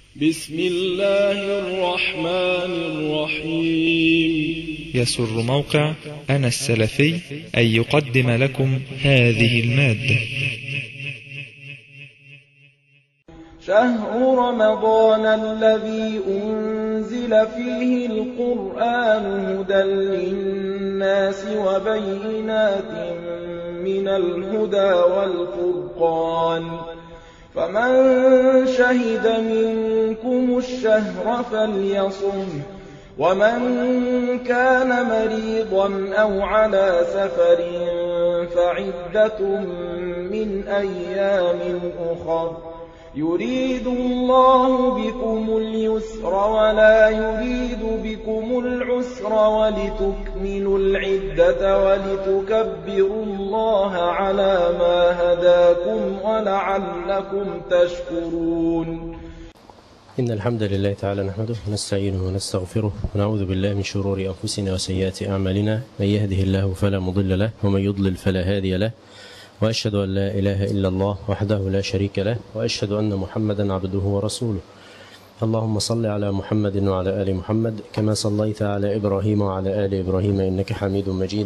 بسم الله الرحمن الرحيم. يسر موقع أنا السلفي أن يقدم لكم هذه المادة. شهر رمضان الذي أنزل فيه القرآن هدى للناس وبينات من الهدى والفرقان، فمن شهد منكم الشهر فليصمه، ومن كان مريضا أو على سفر فعدة من أيام أخر، يريد الله بكم اليسر ولا يريد بكم العسر ولتكملوا العدة ولتكبروا الله على ما هداكم ولعلكم تشكرون. إن الحمد لله تعالى نحمده ونستعينه ونستغفره ونعوذ بالله من شرور أنفسنا وسيئات أعمالنا، من يهده الله فلا مضل له ومن يضلل فلا هادي له، وأشهد أن لا إله إلا الله وحده لا شريك له، وأشهد أن محمدا عبده ورسوله. اللهم صل على محمد وعلى آل محمد كما صليت على إبراهيم وعلى آل إبراهيم إنك حميد مجيد.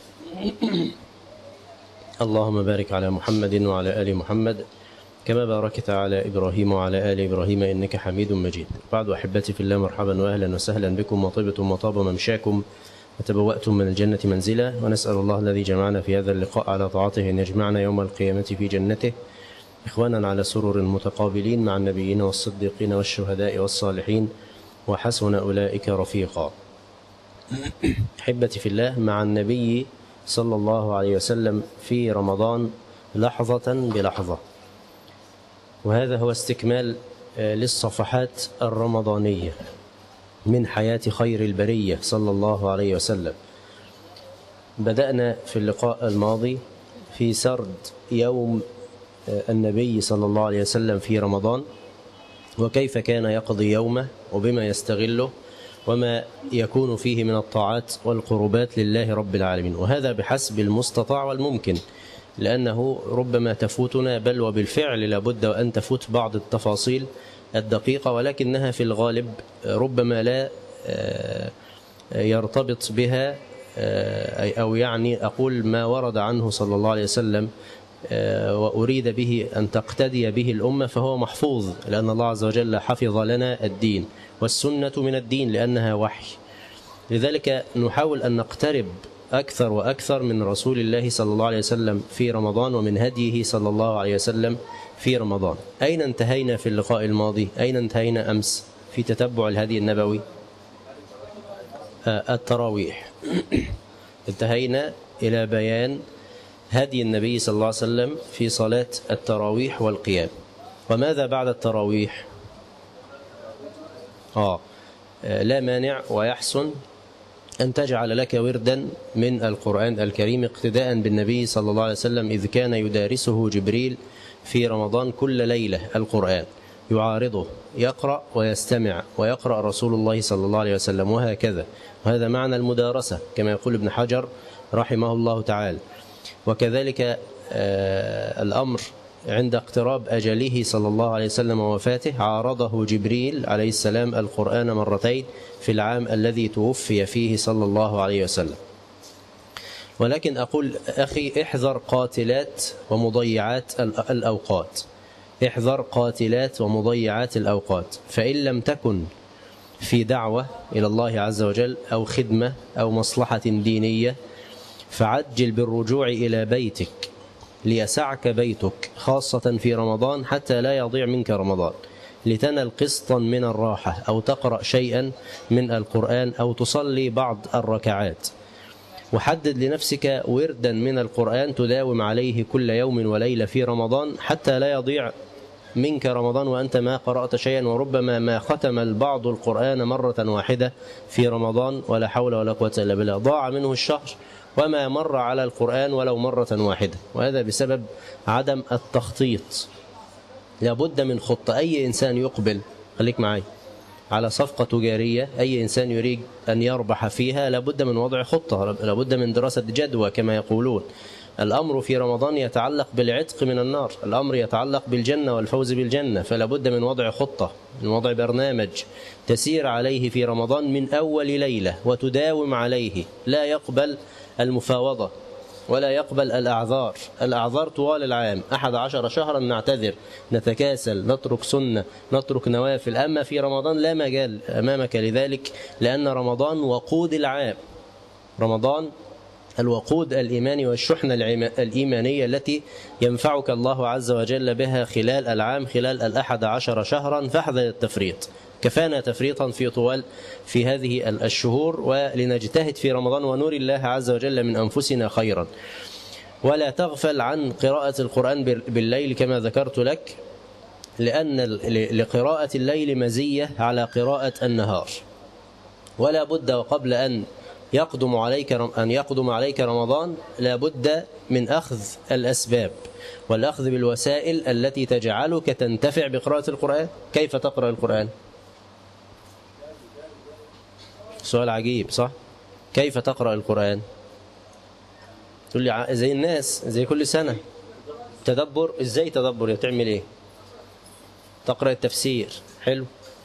اللهم بارك على محمد وعلى آل محمد كما باركت على إبراهيم وعلى آل إبراهيم إنك حميد مجيد. بعد أحبتي في الله، مرحبا وأهلا وسهلا بكم، وطبتم وطاب ممشاكم وتبوأتم من الجنة منزلا، ونسأل الله الذي جمعنا في هذا اللقاء على طاعته أن يجمعنا يوم القيامة في جنته إخوانا على سرر متقابلين مع النبيين والصديقين والشهداء والصالحين، وحسن أولئك رفيقا. أحبتي في الله، مع النبي صلى الله عليه وسلم في رمضان لحظة بلحظة، وهذا هو استكمال للصفحات الرمضانية من حياة خير البرية صلى الله عليه وسلم. بدأنا في اللقاء الماضي في سرد يوم النبي صلى الله عليه وسلم في رمضان، وكيف كان يقضي يومه وبما يستغله وما يكون فيه من الطاعات والقربات لله رب العالمين، وهذا بحسب المستطاع والممكن، لأنه ربما تفوتنا، بل وبالفعل لابد وأن تفوت بعض التفاصيل الدقيقة، ولكنها في الغالب ربما لا يرتبط بها، أو يعني أقول ما ورد عنه صلى الله عليه وسلم وأريد به أن تقتدي به الأمة، فهو محفوظ، لأن الله عز وجل حفظ لنا الدين، والسنة من الدين لأنها وحي. لذلك نحاول أن نقترب أكثر وأكثر من رسول الله صلى الله عليه وسلم في رمضان، ومن هديه صلى الله عليه وسلم في رمضان. أين انتهينا في اللقاء الماضي؟ أين انتهينا أمس في تتبع الهدي النبوي؟ التراويح. انتهينا إلى بيان هدي النبي صلى الله عليه وسلم في صلاة التراويح والقيام. وماذا بعد التراويح؟ لا مانع ويحسن أن تجعل لك وردا من القرآن الكريم اقتداء بالنبي صلى الله عليه وسلم، إذ كان يدارسه جبريل في رمضان كل ليلة القرآن، يعارضه، يقرأ ويستمع، ويقرأ رسول الله صلى الله عليه وسلم، وهكذا. وهذا معنى المدارسة كما يقول ابن حجر رحمه الله تعالى. وكذلك الأمر عند اقتراب أجله صلى الله عليه وسلم ووفاته، عارضه جبريل عليه السلام القرآن مرتين في العام الذي توفي فيه صلى الله عليه وسلم. ولكن أقول أخي، احذر قاتلات ومضيعات الأوقات، احذر قاتلات ومضيعات الأوقات، فإن لم تكن في دعوة إلى الله عز وجل أو خدمة أو مصلحة دينية، فعجل بالرجوع إلى بيتك ليسعك بيتك، خاصة في رمضان، حتى لا يضيع منك رمضان، لتنل قسطا من الراحة، أو تقرأ شيئا من القرآن، أو تصلي بعض الركعات. وحدد لنفسك وردا من القرآن تداوم عليه كل يوم وليلة في رمضان، حتى لا يضيع منك رمضان وأنت ما قرأت شيئا. وربما ما ختم البعض القرآن مرة واحدة في رمضان، ولا حول ولا قوة إلا بالله، ضاع منه الشهر وما مر على القرآن ولو مرة واحدة، وهذا بسبب عدم التخطيط. لابد من خطة. أي إنسان يقبل، خليك معي، على صفقة تجارية، أي إنسان يريد أن يربح فيها لابد من وضع خطة، لابد من دراسة جدوى كما يقولون. الأمر في رمضان يتعلق بالعتق من النار، الأمر يتعلق بالجنة والفوز بالجنة، فلا بد من وضع خطة، من وضع برنامج تسير عليه في رمضان من أول ليلة وتداوم عليه. لا يقبل المفاوضة ولا يقبل الأعذار. الأعذار طوال العام 11 شهرا نعتذر، نتكاسل، نترك سنة، نترك نوافل. أما في رمضان لا مجال أمامك لذلك، لأن رمضان وقود العام، رمضان الوقود الإيماني والشحنة الإيمانية التي ينفعك الله عز وجل بها خلال العام، خلال 11 شهرا. فاحذر التفريط، كفانا تفريطا في هذه الشهور، ولنجتهد في رمضان ونور الله عز وجل من أنفسنا خيرا. ولا تغفل عن قراءة القرآن بالليل كما ذكرت لك، لأن لقراءة الليل مزية على قراءة النهار. ولا بد وقبل أن يقدم عليك رمضان لا بد من أخذ الأسباب والأخذ بالوسائل التي تجعلك تنتفع بقراءة القرآن. كيف تقرأ القرآن؟ سؤال عجيب صح؟ كيف تقرأ القرآن؟ تقول لي زي الناس، زي كل سنة. تدبر؟ ازاي تدبر؟ تعمل ايه؟ تقرأ التفسير. حلو.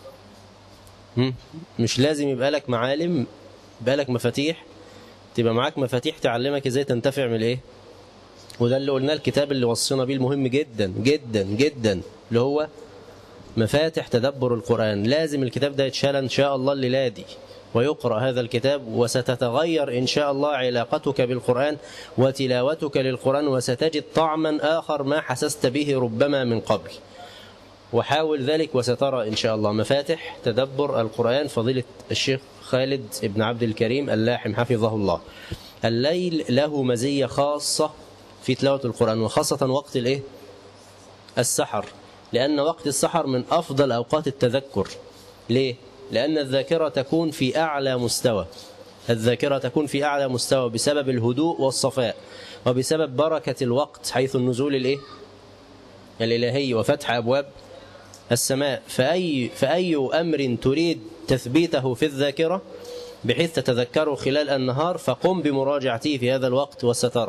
مش لازم يبقى لك معالم، يبقى لك مفاتيح، تبقى معاك مفاتيح تعلمك ازاي تنتفع من ايه. وده اللي قلنا، الكتاب اللي وصينا بيه المهم جدا جدا جدا اللي هو مفاتح تدبر القرآن. لازم الكتاب ده يتشال ان شاء الله الليلة دي ويقرأ هذا الكتاب، وستتغير إن شاء الله علاقتك بالقرآن وتلاوتك للقرآن، وستجد طعما آخر ما حسست به ربما من قبل. وحاول ذلك وسترى إن شاء الله. مفاتح تدبر القرآن، فضيلة الشيخ خالد بن عبد الكريم اللاحم حفظه الله. الليل له مزية خاصة في تلاوة القرآن، وخاصة وقت الايه؟ السحر، لأن وقت السحر من أفضل أوقات التذكر. ليه؟ لأن الذاكرة تكون في أعلى مستوى، الذاكرة تكون في أعلى مستوى بسبب الهدوء والصفاء، وبسبب بركة الوقت حيث النزول الإلهي وفتح أبواب السماء. فأي أمر تريد تثبيته في الذاكرة بحيث تتذكره خلال النهار فقم بمراجعته في هذا الوقت. وسترى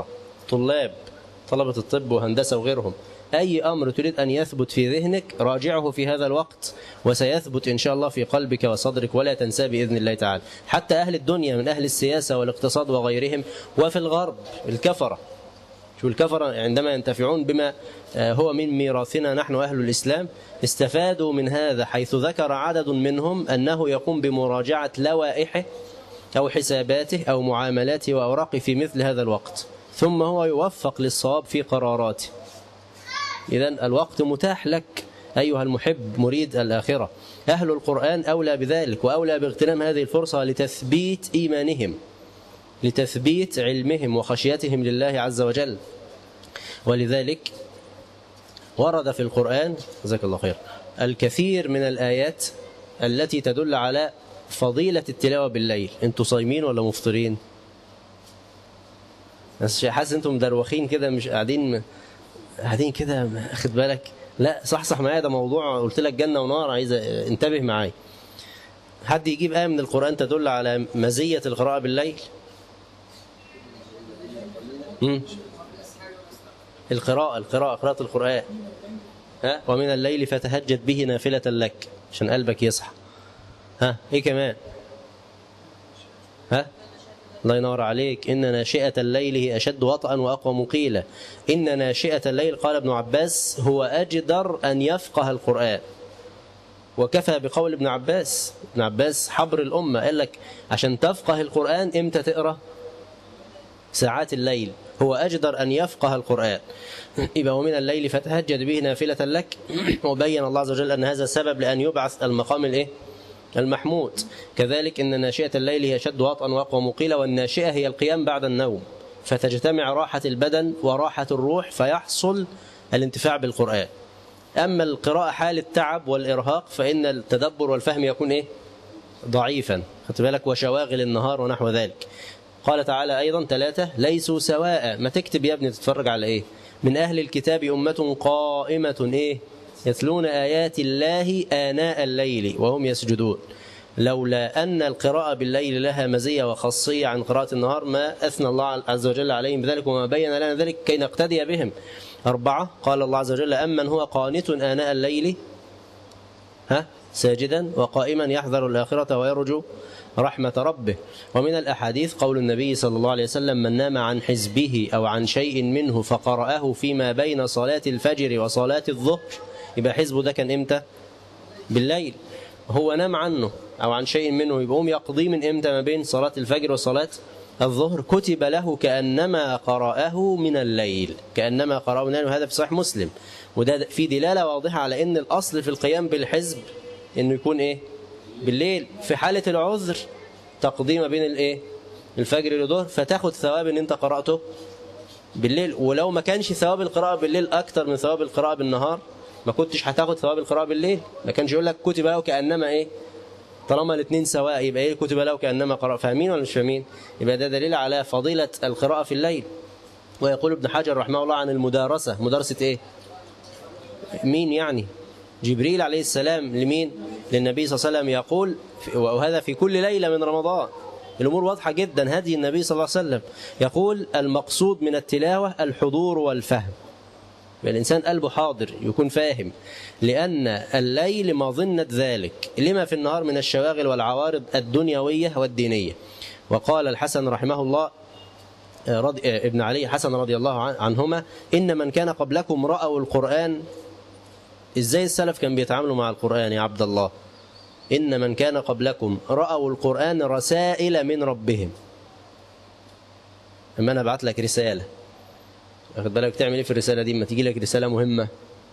طلبة الطب وهندسة وغيرهم، أي أمر تريد أن يثبت في ذهنك راجعه في هذا الوقت، وسيثبت إن شاء الله في قلبك وصدرك ولا تنسى بإذن الله تعالى. حتى أهل الدنيا من أهل السياسة والاقتصاد وغيرهم، وفي الغرب الكفرة، شو الكفرة عندما ينتفعون بما هو من ميراثنا نحن أهل الإسلام استفادوا من هذا، حيث ذكر عدد منهم أنه يقوم بمراجعة لوائحه أو حساباته أو معاملاته وأوراقه في مثل هذا الوقت، ثم هو يوفق للصواب في قراراته. إذن الوقت متاح لك أيها المحب مريد الآخرة. أهل القرآن أولى بذلك وأولى باغتنام هذه الفرصة لتثبيت إيمانهم، لتثبيت علمهم وخشيتهم لله عز وجل. ولذلك ورد في القرآن جزاك الله خير الكثير من الآيات التي تدل على فضيلة التلاوة بالليل. انتوا صايمين ولا مفطرين؟ بس حاسس انتم مدروخين كده، مش قاعدين كده، اخد بالك؟ لا صح معايا، ده موضوع قلت لك جنة ونار، عايز انتبه معايا. حد يجيب آية من القرآن تدل على مزية القراءة بالليل؟ قراءة القرآن. ومن الليل فتهجد به نافلة لك عشان قلبك يصحى. ايه كمان؟ الله ينور عليك. إن ناشئة الليل هي أشد وطئا وأقوى مقيلة. إن ناشئة الليل قال ابن عباس هو أجدر أن يفقه القرآن، وكفى بقول ابن عباس حبر الأمة، قال لك عشان تفقه القرآن إمتى تقرأ؟ ساعات الليل، هو أجدر أن يفقه القرآن. يبقى ومن الليل فتهجد به نافلة لك، وبين الله عز وجل أن هذا سبب لأن يبعث المقام المحمود. كذلك إن ناشئة الليل هي شد وطئا وأقوى مقيلة، والناشئة هي القيام بعد النوم، فتجتمع راحة البدن وراحة الروح فيحصل الانتفاع بالقرآن. أما القراءة حال التعب والإرهاق فإن التدبر والفهم يكون ضعيفا، خدت بالك، وشواغل النهار ونحو ذلك. قال تعالى أيضا 3 ليسوا سواء. ما تكتب يا ابني تتفرج على من أهل الكتاب أمة قائمة يتلون آيات الله آناء الليل وهم يسجدون. لولا أن القراءة بالليل لها مزية وخاصية عن قراءة النهار ما أثنى الله عز وجل عليهم بذلك وما بين لنا ذلك كي نقتدي بهم. 4 قال الله عز وجل أمن هو قانت آناء الليل ساجدا وقائما يحذر الآخرة ويرجو رحمة ربه. ومن الأحاديث قول النبي صلى الله عليه وسلم من نام عن حزبه أو عن شيء منه فقرأه فيما بين صلاة الفجر وصلاة الظهر، يبقى حزبه ده كان إمتى؟ بالليل. هو نام عنه أو عن شيء منه يبقى يقضي من إمتى؟ ما بين صلاة الفجر وصلاة الظهر، كتب له كأنما قرأه من الليل، كأنما قرأه من الليل. وهذا في صحيح مسلم، وده في دلالة واضحة على أن الأصل في القيام بالحزب أنه يكون إيه؟ بالليل. في حالة العذر تقضي ما بين الإيه؟ الفجر والظهر، فتاخد ثواب أن أنت قرأته بالليل. ولو ما كانش ثواب القراءة بالليل أكتر من ثواب القراءة بالنهار ما كنتش هتاخد ثواب القراءة بالليل. ما كانش يقول لك كتب له كأنما إيه؟ طالما الاثنين سواء يبقى إيه كتب له كأنما قرأ. فاهمين ولا مش فاهمين؟ يبقى ده دليل على فضيلة القراءة في الليل. ويقول ابن حجر رحمه الله عن المدارسة، مدارسة إيه؟ مين يعني؟ جبريل عليه السلام لمين؟ للنبي صلى الله عليه وسلم يقول، وهذا في كل ليلة من رمضان. الأمور واضحة جدا، هدي النبي صلى الله عليه وسلم. يقول المقصود من التلاوة الحضور والفهم، الإنسان قلبه حاضر يكون فاهم، لأن الليل مظنة ذلك لما في النهار من الشواغل والعوارض الدنيوية والدينية. وقال الحسن رحمه الله ابن علي حسن رضي الله عنهما إن من كان قبلكم رأوا القرآن. إزاي السلف كان بيتعاملوا مع القرآن يا عبد الله؟ إن من كان قبلكم رأوا القرآن رسائل من ربهم. أما أنا أبعت لك رسالة، أخذ بالك تعمل إيه في الرسالة دي؟ ما تيجي لك رسالة مهمة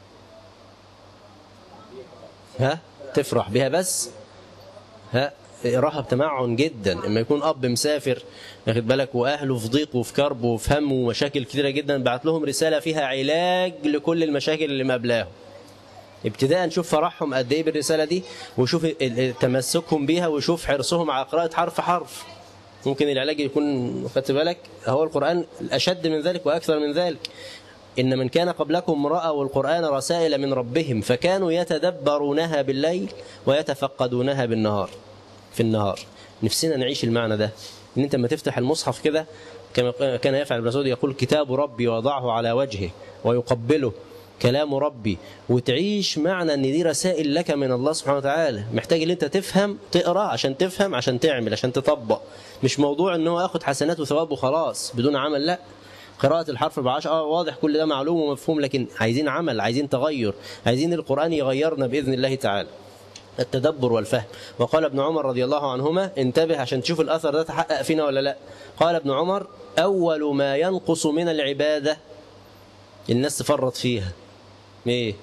تفرح بها بس اقراها بتمعن جدا. اما يكون اب مسافر واخد بالك واهله في ضيق وفي كرب وفي هم ومشاكل كتيره جدا، بعت لهم رساله فيها علاج لكل المشاكل اللي مقابلاهم. ابتداء نشوف فرحهم قد ايه بالرساله دي، وشوف تمسكهم بيها، وشوف حرصهم على قراءه حرف حرف. ممكن العلاج يكون خدت بالك هو القرآن الأشد من ذلك وأكثر من ذلك. إن من كان قبلكم رأوا القرآن رسائل من ربهم فكانوا يتدبرونها بالليل ويتفقدونها بالنهار. في النهار نفسنا نعيش المعنى ده، إن أنت لما تفتح المصحف كده كما كان يفعل ابن مسعود، يقول كتاب ربي وضعه على وجهه ويقبله كلام ربي، وتعيش معنى ان دي رسائل لك من الله سبحانه وتعالى. محتاج ان انت تفهم، تقرا عشان تفهم، عشان تعمل، عشان تطبق. مش موضوع ان هو ياخد حسنات وثواب وخلاص بدون عمل، لا. قراءة الحرف ب10 واضح كل ده معلوم ومفهوم، لكن عايزين عمل، عايزين تغير، عايزين القرآن يغيرنا بإذن الله تعالى. التدبر والفهم. وقال ابن عمر رضي الله عنهما، انتبه عشان تشوف الأثر ده تحقق فينا ولا لا. قال ابن عمر أول ما ينقص من العبادة الناس تفرط فيها ايه؟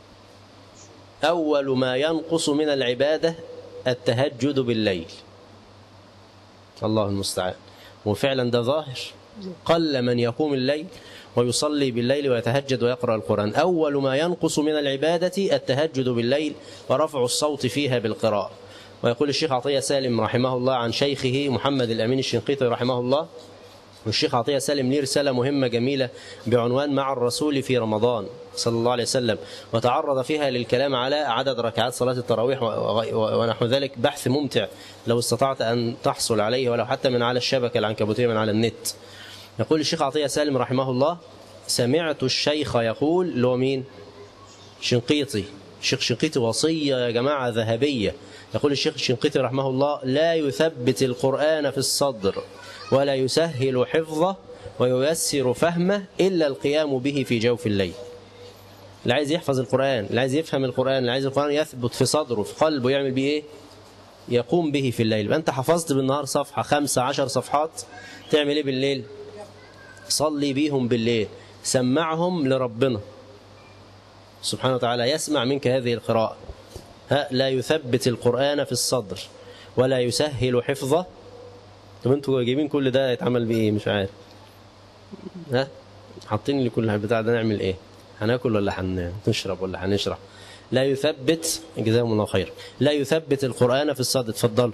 أول ما ينقص من العبادة التهجد بالليل. الله المستعان. وفعلا ده ظاهر، قل من يقوم الليل ويصلي بالليل ويتهجد ويقرأ القرآن. أول ما ينقص من العبادة التهجد بالليل ورفع الصوت فيها بالقراءة. ويقول الشيخ عطية سالم رحمه الله عن شيخه محمد الأمين الشنقيطي رحمه الله، والشيخ عطية سالم ليه رسالة مهمة جميلة بعنوان مع الرسول في رمضان صلى الله عليه وسلم، وتعرض فيها للكلام على عدد ركعات صلاة التراويح ونحو ذلك. بحث ممتع لو استطعت أن تحصل عليه ولو حتى من على الشبكة العنكبوتية من على النت. يقول الشيخ عطية سالم رحمه الله، سمعت الشيخ يقول، اللي هو مين؟ شنقيطي. الشيخ شنقيطي وصية يا جماعة ذهبية. يقول الشيخ الشنقيطي رحمه الله، لا يثبت القرآن في الصدر ولا يسهل حفظه وييسر فهمه إلا القيام به في جوف الليل. اللي عايز يحفظ القرآن، اللي عايز يفهم القرآن، اللي عايز القرآن يثبت في صدره في قلبه، يعمل به إيه؟ يقوم به في الليل. أنت حفظت بالنهار صفحة 15 صفحات، تعمل إيه بالليل؟ صلي بيهم بالليل، سمعهم لربنا سبحانه وتعالى، يسمع منك هذه القراءة. لا يثبت القرآن في الصدر ولا يسهل حفظه. طب انتوا جايبين كل ده يتعمل بايه؟ مش عارف. حاطين لي كل البتاع ده، نعمل ايه؟ هناكل ولا هنشرب ولا هنشرح؟ لا يثبت، جزاهم الله خير، لا يثبت القرآن في الصدر، اتفضلوا،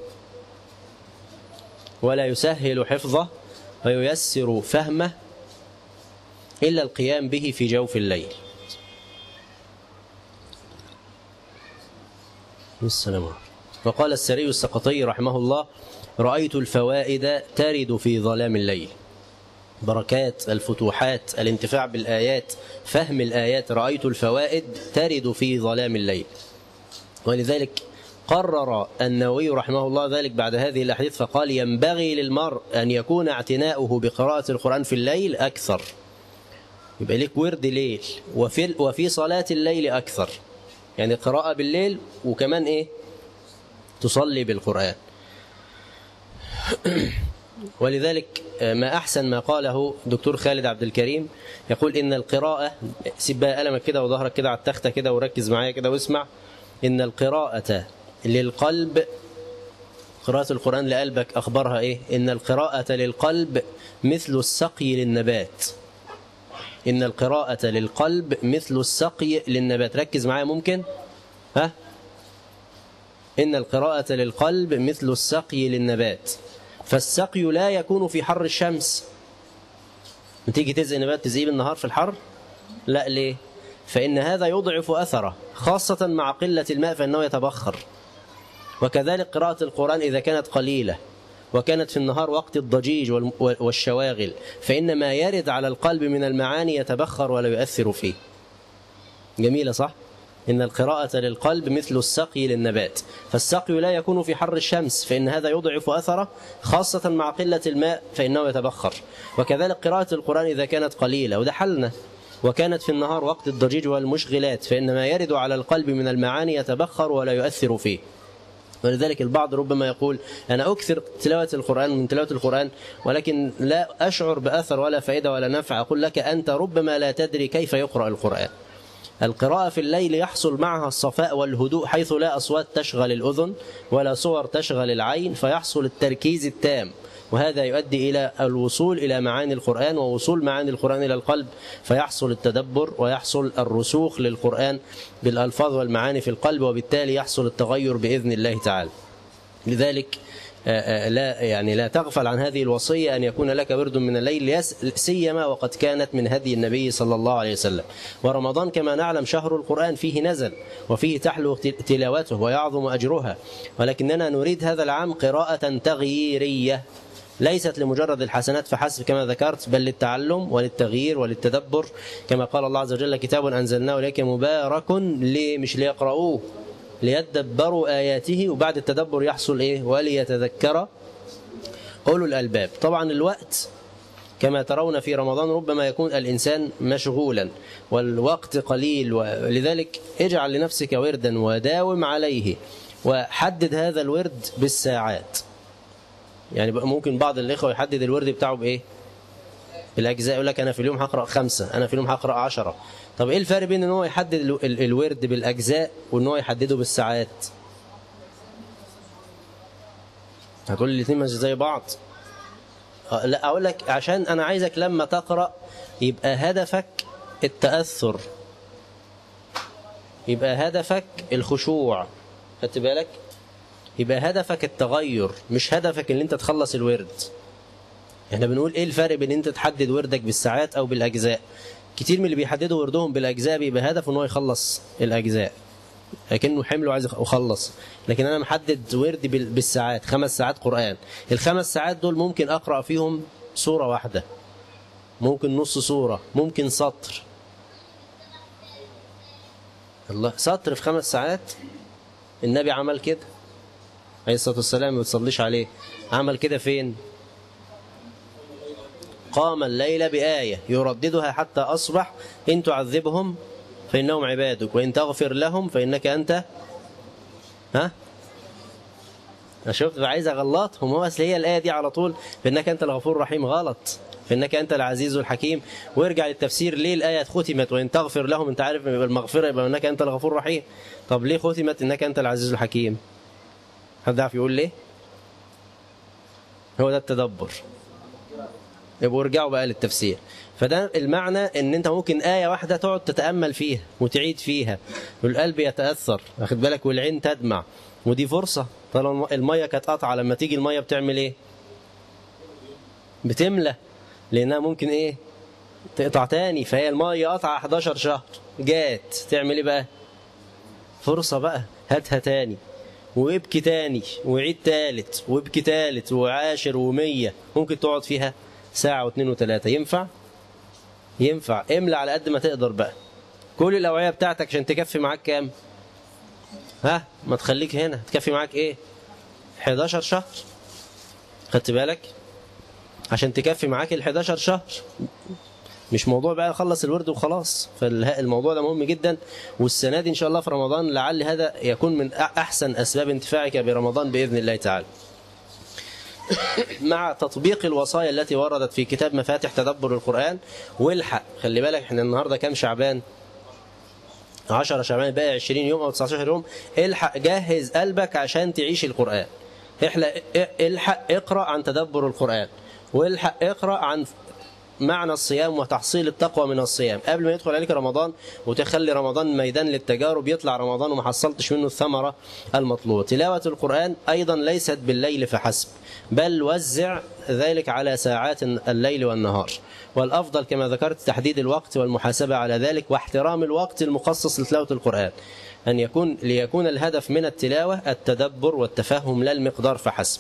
ولا يسهل حفظه وييسر فهمه إلا القيام به في جوف الليل. السلام عليكم. وقال السري السقطي رحمه الله: رأيت الفوائد ترد في ظلام الليل. بركات الفتوحات، الانتفاع بالآيات، فهم الآيات، رأيت الفوائد ترد في ظلام الليل. ولذلك قرر النووي رحمه الله ذلك بعد هذه الأحاديث فقال: ينبغي للمرء أن يكون اعتناؤه بقراءة القرآن في الليل أكثر. يبقى لك ورد ليل وفي صلاة الليل أكثر، يعني قراءة بالليل وكمان إيه؟ تصلي بالقرآن. ولذلك ما أحسن ما قاله دكتور خالد عبد الكريم، يقول إن القراءة، سيب بقى قلمك كده وظهرك كده على التختة كده وركز معايا كده واسمع، إن القراءة للقلب، قراءة القرآن لقلبك أخبرها إيه؟ إن القراءة للقلب مثل السقي للنبات. إن القراءة للقلب مثل السقي للنبات. ركز معايا ممكن؟ ها؟ إن القراءة للقلب مثل السقي للنبات. فالسقي لا يكون في حر الشمس. تيجي تزقي نبات تزقيه بالنهار في الحر؟ لا، ليه؟ فإن هذا يضعف أثره، خاصة مع قلة الماء فإنه يتبخر. وكذلك قراءة القرآن إذا كانت قليلة وكانت في النهار وقت الضجيج والشواغل، فإن ما يرد على القلب من المعاني يتبخر ولا يؤثر فيه. جميلة صح؟ إن القراءة للقلب مثل السقي للنبات. فالسقي لا يكون في حر الشمس فإن هذا يضعف أثره، خاصة مع قلة الماء فإنه يتبخر. وكذلك قراءة القرآن إذا كانت قليلة وده حلنا وكانت في النهار وقت الضجيج والمشغلات، فإن ما يرد على القلب من المعاني يتبخر ولا يؤثر فيه. ولذلك البعض ربما يقول: أنا أكثر تلاوة القرآن من تلاوة القرآن ولكن لا أشعر بأثر ولا فائدة ولا نفع. أقول لك: أنت ربما لا تدري كيف يقرأ القرآن. القراءة في الليل يحصل معها الصفاء والهدوء، حيث لا أصوات تشغل الأذن ولا صور تشغل العين، فيحصل التركيز التام، وهذا يؤدي إلى الوصول إلى معاني القرآن، ووصول معاني القرآن إلى القلب فيحصل التدبر ويحصل الرسوخ للقرآن بالألفاظ والمعاني في القلب، وبالتالي يحصل التغير بإذن الله تعالى. لذلك لا تغفل عن هذه الوصية، أن يكون لك ورد من الليل، سيما وقد كانت من هدي النبي صلى الله عليه وسلم. ورمضان كما نعلم شهر القرآن، فيه نزل وفيه تحلو تلاوته ويعظم أجرها، ولكننا نريد هذا العام قراءة تغييرية ليست لمجرد الحسنات فحسب كما ذكرت، بل للتعلم وللتغيير وللتدبر، كما قال الله عز وجل: كتاب أنزلناه إليك مبارك، مش ليقرؤوه، ليدبروا آياته، وبعد التدبر يحصل إيه؟ وليتذكر أولو الألباب. طبعا الوقت كما ترون في رمضان ربما يكون الإنسان مشغولا والوقت قليل، ولذلك اجعل لنفسك وردا وداوم عليه، وحدد هذا الورد بالساعات. يعني ممكن بعض الإخوة يحدد الورد بتاعه بإيه؟ بالأجزاء. يقول لك: أنا في اليوم هقرأ 5، أنا في اليوم هقرأ 10. طب إيه الفرق بين إن هو يحدد الورد بالأجزاء وإن هو يحدده بالساعات؟ هتقول لي الاثنين مش زي بعض. لا، أقول لك عشان أنا عايزك لما تقرأ يبقى هدفك التأثر، يبقى هدفك الخشوع، خدت بالك؟ يبقى هدفك التغير، مش هدفك ان انت تخلص الورد. احنا بنقول ايه الفرق بين انت تحدد وردك بالساعات او بالاجزاء؟ كتير من اللي بيحددوا وردهم بالاجزاء بيبقى هدفه ان هو يخلص الاجزاء، لكنه حمله عايز يخلص. لكن انا محدد وردي بالساعات، 5 ساعات قرآن. ال5 ساعات دول ممكن اقرأ فيهم سورة واحدة، ممكن نص سورة، ممكن سطر. الله، سطر في 5 ساعات؟ النبي عمل كده عليه الصلاة والسلام، ما بتصليش عليه. عمل كده فين؟ قام الليل بآية يرددها حتى أصبح: إن تعذبهم فإنهم عبادك وإن تغفر لهم فإنك أنت شفت عايز أغلطهم. هو أصل هي الآية دي على طول فإنك أنت الغفور الرحيم، غلط، فإنك أنت العزيز الحكيم. وارجع للتفسير، ليه الآية ختمت وإن تغفر لهم؟ أنت عارف المغفرة يبقى إنك أنت الغفور الرحيم. طب ليه ختمت إنك أنت العزيز الحكيم؟ حد يعرف يقول ليه؟ هو ده التدبر. يبقوا ارجعوا بقى للتفسير. فده المعنى، ان انت ممكن آية واحدة تقعد تتأمل فيها وتعيد فيها والقلب يتأثر، واخد بالك، والعين تدمع، ودي فرصة. طالما المية كانت قطعة، لما تيجي المية بتعمل ايه؟ بتملى، لانها ممكن ايه؟ تقطع تاني. فهي المية قطعة 11 شهر، جات تعمل ايه بقى؟ فرصة بقى، هاتها تاني. وابكي تاني وعيد تالت وابكي تالت وعاشر و100، ممكن تقعد فيها ساعة واثنين وثلاثة. ينفع؟ ينفع. املى على قد ما تقدر بقى كل الأوعية بتاعتك عشان تكفي معاك كام؟ ها؟ ما تخليك هنا، تكفي معاك ايه؟ 11 شهر. خدت بالك؟ عشان تكفي معاك ال11 شهر، مش موضوع بقى خلص الورد وخلاص. فالموضوع ده مهم جدا. والسنة دي إن شاء الله في رمضان لعل هذا يكون من أحسن أسباب انتفاعك برمضان بإذن الله تعالى. مع تطبيق الوصايا التي وردت في كتاب مفاتح تدبر القرآن. والحق، خلي بالك احنا النهاردة كام شعبان؟ 10 شعبان، باقي 20 يوم أو 19 يوم. الحق جهز قلبك عشان تعيش القرآن. الحق اقرأ عن تدبر القرآن، والحق اقرأ عن معنى الصيام وتحصيل التقوى من الصيام قبل ما يدخل عليك رمضان وتخلي رمضان ميدان للتجارب، يطلع رمضان وما حصلتش منه الثمرة المطلوبة. تلاوة القرآن أيضا ليست بالليل فحسب، بل وزع ذلك على ساعات الليل والنهار. والأفضل كما ذكرت تحديد الوقت والمحاسبة على ذلك، واحترام الوقت المخصص لتلاوة القرآن، أن ليكون الهدف من التلاوة التدبر والتفهم لا المقدار فحسب.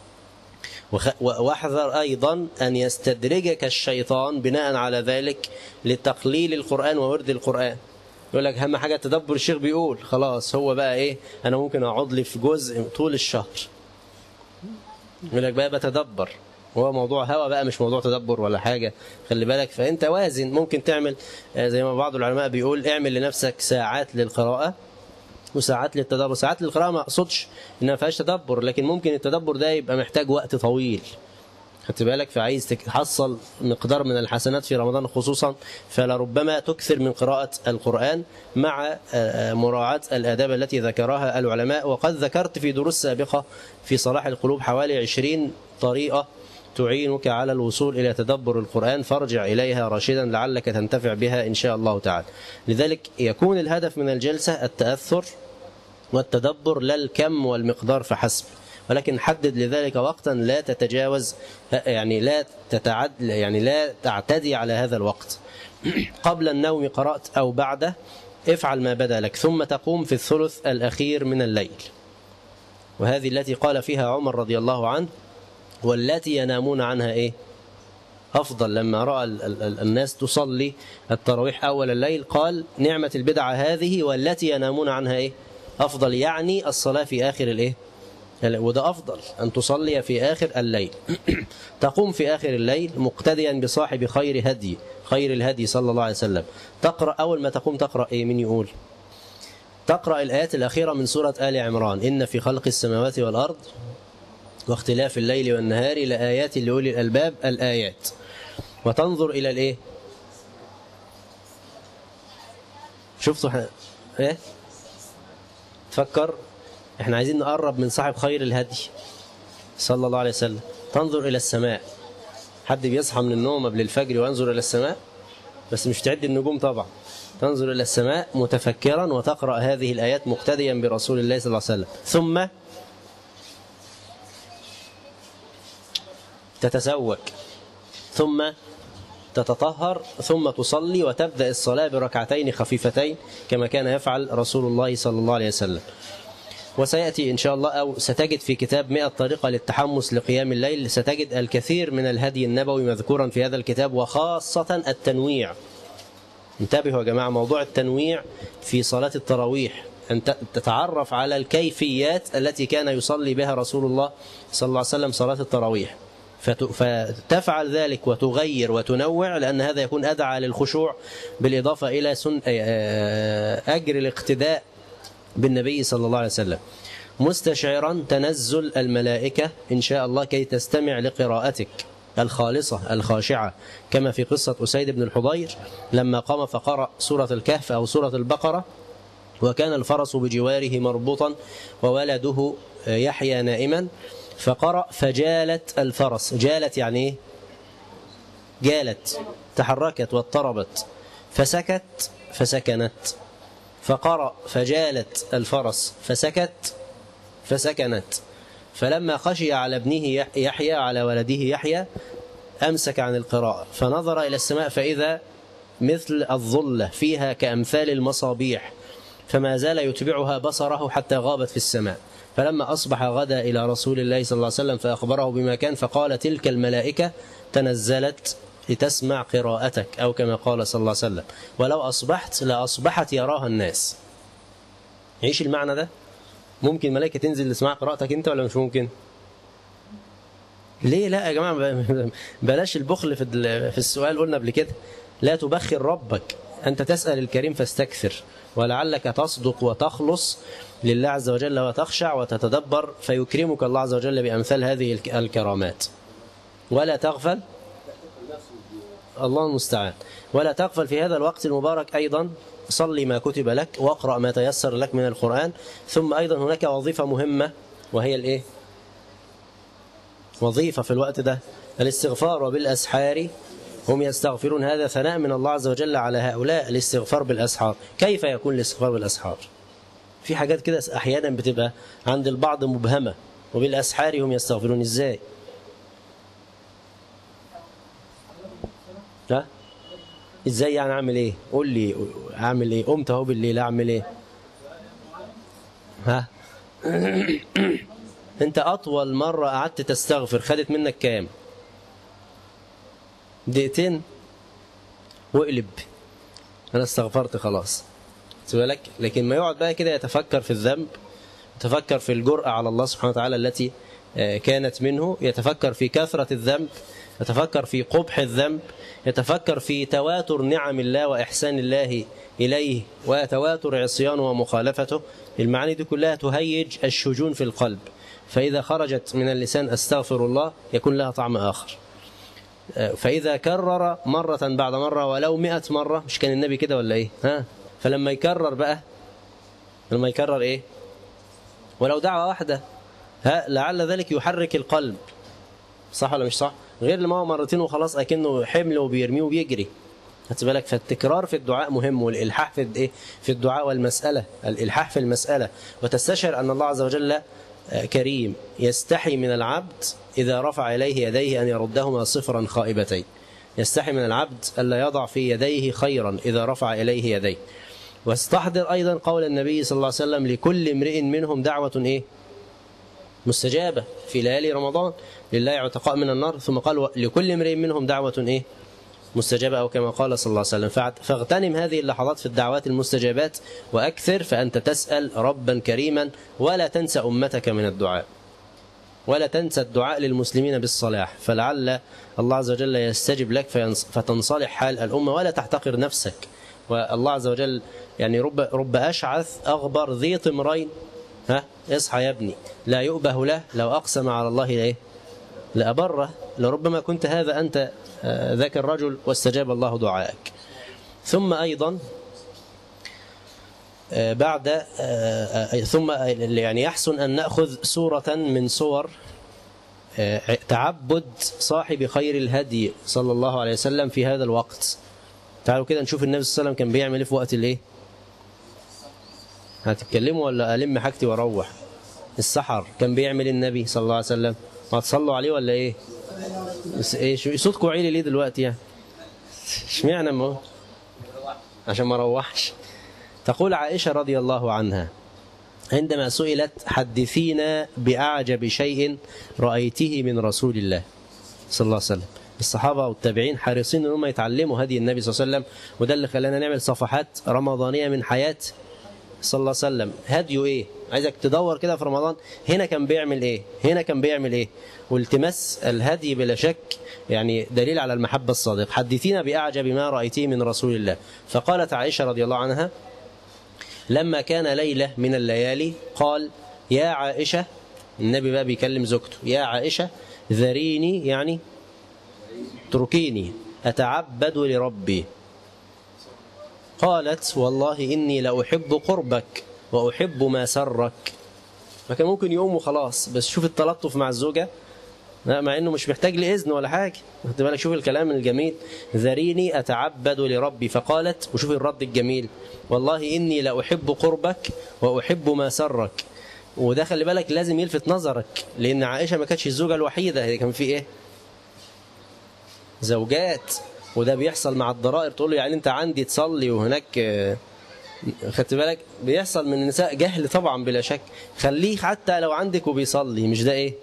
واحذر أيضا أن يستدرجك الشيطان بناء على ذلك لتقليل القرآن وورد القرآن. يقول لك أهم حاجة التدبر، الشيخ بيقول خلاص هو بقى إيه، أنا ممكن أقعد لي في جزء طول الشهر. يقول لك بقى بتدبر، هو موضوع هوا بقى مش موضوع تدبر ولا حاجة. خلي بالك، فأنت وازن. ممكن تعمل زي ما بعض العلماء بيقول، اعمل لنفسك ساعات للقراءة وساعات للتدبر. ساعات للقراءة ما أقصدش إنها ما فيهاش تدبر، لكن ممكن التدبر ده يبقى محتاج وقت طويل. خدت بالك، فعايز تحصل مقدار من الحسنات في رمضان خصوصا، فلربما تكثر من قراءة القرآن مع مراعاة الآداب التي ذكرها العلماء. وقد ذكرت في دروس سابقة في صلاح القلوب حوالي 20 طريقة تعينك على الوصول إلى تدبر القرآن، فارجع إليها راشدا لعلك تنتفع بها إن شاء الله تعالى. لذلك يكون الهدف من الجلسة التأثر والتدبر لا الكم والمقدار فحسب، ولكن حدد لذلك وقتا لا تتجاوز، يعني لا تعتدي على هذا الوقت. قبل النوم قرأت أو بعده، افعل ما بدا لك، ثم تقوم في الثلث الأخير من الليل. وهذه التي قال فيها عمر رضي الله عنه: والتي ينامون عنها إيه؟ أفضل. لما رأى الناس تصلي التراويح أول الليل قال: نعمة البدعة هذه، والتي ينامون عنها إيه؟ أفضل، يعني الصلاة في آخر الإيه؟ وده أفضل، أن تصلي في آخر الليل. تقوم في آخر الليل مقتديا بصاحب خير الهدي صلى الله عليه وسلم. تقرأ أول ما تقوم تقرأ إيه؟ من يقول؟ تقرأ الآيات الأخيرة من سورة آل عمران: إن في خلق السماوات والأرض واختلاف الليل والنهار لآيات لأولي الألباب، الآيات. وتنظر إلى الإيه؟ شفتوا إيه؟ تفكر، إحنا عايزين نقرب من صاحب خير الهدي صلى الله عليه وسلم. تنظر إلى السماء. حد بيصحى من النوم قبل الفجر وينظر إلى السماء؟ بس مش تعد النجوم طبعا. تنظر إلى السماء متفكرا وتقرأ هذه الآيات مقتديا برسول الله صلى الله عليه وسلم. ثم تتسوك، ثم تتطهر، ثم تصلي، وتبدأ الصلاة بركعتين خفيفتين كما كان يفعل رسول الله صلى الله عليه وسلم. وسيأتي إن شاء الله، أو ستجد في كتاب 100 طريقة للتحمس لقيام الليل، ستجد الكثير من الهدي النبوي مذكورا في هذا الكتاب، وخاصة التنويع. انتبهوا يا جماعة، موضوع التنويع في صلاة التراويح، أن تتعرف على الكيفيات التي كان يصلي بها رسول الله صلى الله عليه وسلم صلاة التراويح، فتفعل ذلك وتغير وتنوع، لأن هذا يكون أدعى للخشوع، بالإضافة إلى أجر الاقتداء بالنبي صلى الله عليه وسلم. مستشعرا تنزل الملائكة إن شاء الله كي تستمع لقراءتك الخالصة الخاشعة، كما في قصة أسيد بن الحضير لما قام فقرأ سورة الكهف أو سورة البقرة، وكان الفرس بجواره مربوطا وولده يحيى نائما، فقرأ فجالت الفرس. جالت يعني إيه؟ جالت، تحركت واضطربت. فسكت فسكنت. فقرأ فجالت الفرس فسكت فسكنت. فلما خشي على ابنه يحيى، على ولده يحيى، أمسك عن القراءة، فنظر إلى السماء فإذا مثل الظلة فيها كأمثال المصابيح، فما زال يتبعها بصره حتى غابت في السماء. فلما أصبح غدا إلى رسول الله صلى الله عليه وسلم فأخبره بما كان، فقال تلك الملائكة تنزلت لتسمع قراءتك، أو كما قال صلى الله عليه وسلم، ولو أصبحت لأصبحت يراها الناس. عيش المعنى ده. ممكن ملائكة تنزل لتسمع قراءتك أنت ولا مش ممكن؟ ليه لا يا جماعة؟ بلاش البخل في السؤال. قلنا قبل كده لا تبخل ربك، أنت تسأل الكريم فاستكثر، ولعلك تصدق وتخلص لله عز وجل وتخشع وتتدبر، فيكرمك الله عز وجل بأمثال هذه الكرامات. ولا تغفل، الله المستعان، ولا تغفل في هذا الوقت المبارك أيضا. صلي ما كتب لك واقرأ ما تيسر لك من القرآن. ثم أيضا هناك وظيفة مهمة، وهي الإيه؟ وظيفة في الوقت ده الاستغفار، وبالأسحار هم يستغفرون. هذا ثناء من الله عز وجل على هؤلاء، الاستغفار بالأسحار. كيف يكون الاستغفار بالأسحار؟ في حاجات كده أحيانا بتبقى عند البعض مبهمة. وبالأسحار هم يستغفرون إزاي؟ ها؟ إزاي يعني أعمل إيه؟ قول لي أعمل إيه؟ قمت أهو بالليل أعمل إيه؟ ها؟ أنت أطول مرة قعدت تستغفر خدت منك كام؟ دقيقتين؟ واقلب أنا استغفرت خلاص. بالك؟ لكن ما يقعد بقى كده يتفكر في الذنب، يتفكر في الجرأة على الله سبحانه وتعالى التي كانت منه، يتفكر في كثرة الذنب، يتفكر في قبح الذنب، يتفكر في تواتر نعم الله وإحسان الله إليه وتواتر عصيانه ومخالفته. المعاني دي كلها تهيج الشجون في القلب، فإذا خرجت من اللسان أستغفر الله يكون لها طعم آخر. فإذا كرر مرة بعد مرة ولو 100 مرة، مش كان النبي كده ولا إيه؟ ها؟ فلما يكرر بقى، لما يكرر إيه؟ ولو دعوة واحدة، ها، لعل ذلك يحرك القلب. صح ولا مش صح؟ غير لما هو مرتين وخلاص أكنه حمل وبيرميه وبيجري. خدت بالك؟ فالتكرار في الدعاء مهم، والإلحاح في إيه؟ في الدعاء والمسألة، الإلحاح في المسألة، وتستشعر أن الله عز وجل كريم يستحي من العبد إذا رفع إليه يديه أن يردهما صفرا خائبتين. يستحي من العبد ألا يضع في يديه خيرا إذا رفع إليه يديه. واستحضر أيضا قول النبي صلى الله عليه وسلم لكل امرئ منهم دعوة إيه؟ مستجابة في ليالي رمضان، لله عتقاء من النار. ثم قال لكل امرئ منهم دعوة إيه؟ مستجابة، أو كما قال صلى الله عليه وسلم. فاغتنم هذه اللحظات في الدعوات المستجابات وأكثر، فأنت تسأل ربا كريما. ولا تنسى أمتك من الدعاء، ولا تنسى الدعاء للمسلمين بالصلاح، فلعل الله عز وجل يستجب لك فتنصلح حال الأمة. ولا تحتقر نفسك. والله عز وجل يعني رب أشعث أغبر ذي طمرين، ها، اصحى يا ابني، لا يؤبه له لو أقسم على الله إيه؟ لأبره. لربما كنت هذا أنت ذاك الرجل واستجاب الله دعائك. ثم أيضا بعد ثم يعني يحسن أن نأخذ صورة من صور تعبد صاحب خير الهدي صلى الله عليه وسلم في هذا الوقت. تعالوا كده نشوف النبي صلى الله عليه وسلم كان بيعمل ايه في وقت الايه؟ هتتكلموا ولا ألم حاجتي واروح؟ السحر كان بيعمل النبي صلى الله عليه وسلم؟ هتصلوا عليه ولا ايه؟ ايه صوتكم عالي ليه دلوقتي يعني؟ اشمعنى ما عشان ما اروحش. تقول عائشة رضي الله عنها عندما سئلت حدثينا بأعجب شيء رأيته من رسول الله صلى الله عليه وسلم. الصحابة والتابعين حريصين أنهم يتعلموا هدي النبي صلى الله عليه وسلم، وده اللي خلانا نعمل صفحات رمضانية من حياة صلى الله عليه وسلم. هديه إيه؟ عايزك تدور كده في رمضان، هنا كان بيعمل إيه؟ هنا كان بيعمل إيه؟ والتماس الهدي بلا شك يعني دليل على المحبة الصادقة. حدثينا بأعجب ما رأيته من رسول الله. فقالت عائشة رضي الله عنها لما كان ليلة من الليالي قال يا عائشة، النبي بقى بيكلم زوجته، يا عائشة ذريني يعني اتركيني أتعبد لربي. قالت والله إني لأحب قربك وأحب ما سرك. ما كان ممكن يقوم وخلاص، بس شوف التلطف مع الزوجة مع إنه مش محتاج لإذن ولا حاجة. خد بالك، شوف الكلام الجميل، ذريني أتعبد لربي. فقالت، وشوف الرد الجميل، والله إني لأحب قربك وأحب ما سرك. وده خلي بالك لازم يلفت نظرك، لأن عائشة ما كانتش الزوجة الوحيدة، هي كان في إيه؟ زوجات. وده بيحصل مع الضرائر، تقول له يعني أنت عندي تصلي وهناك خدت بالك؟ بيحصل من النساء جهل طبعا بلا شك. خليه حتى لو عندك وبيصلي، مش ده ايه؟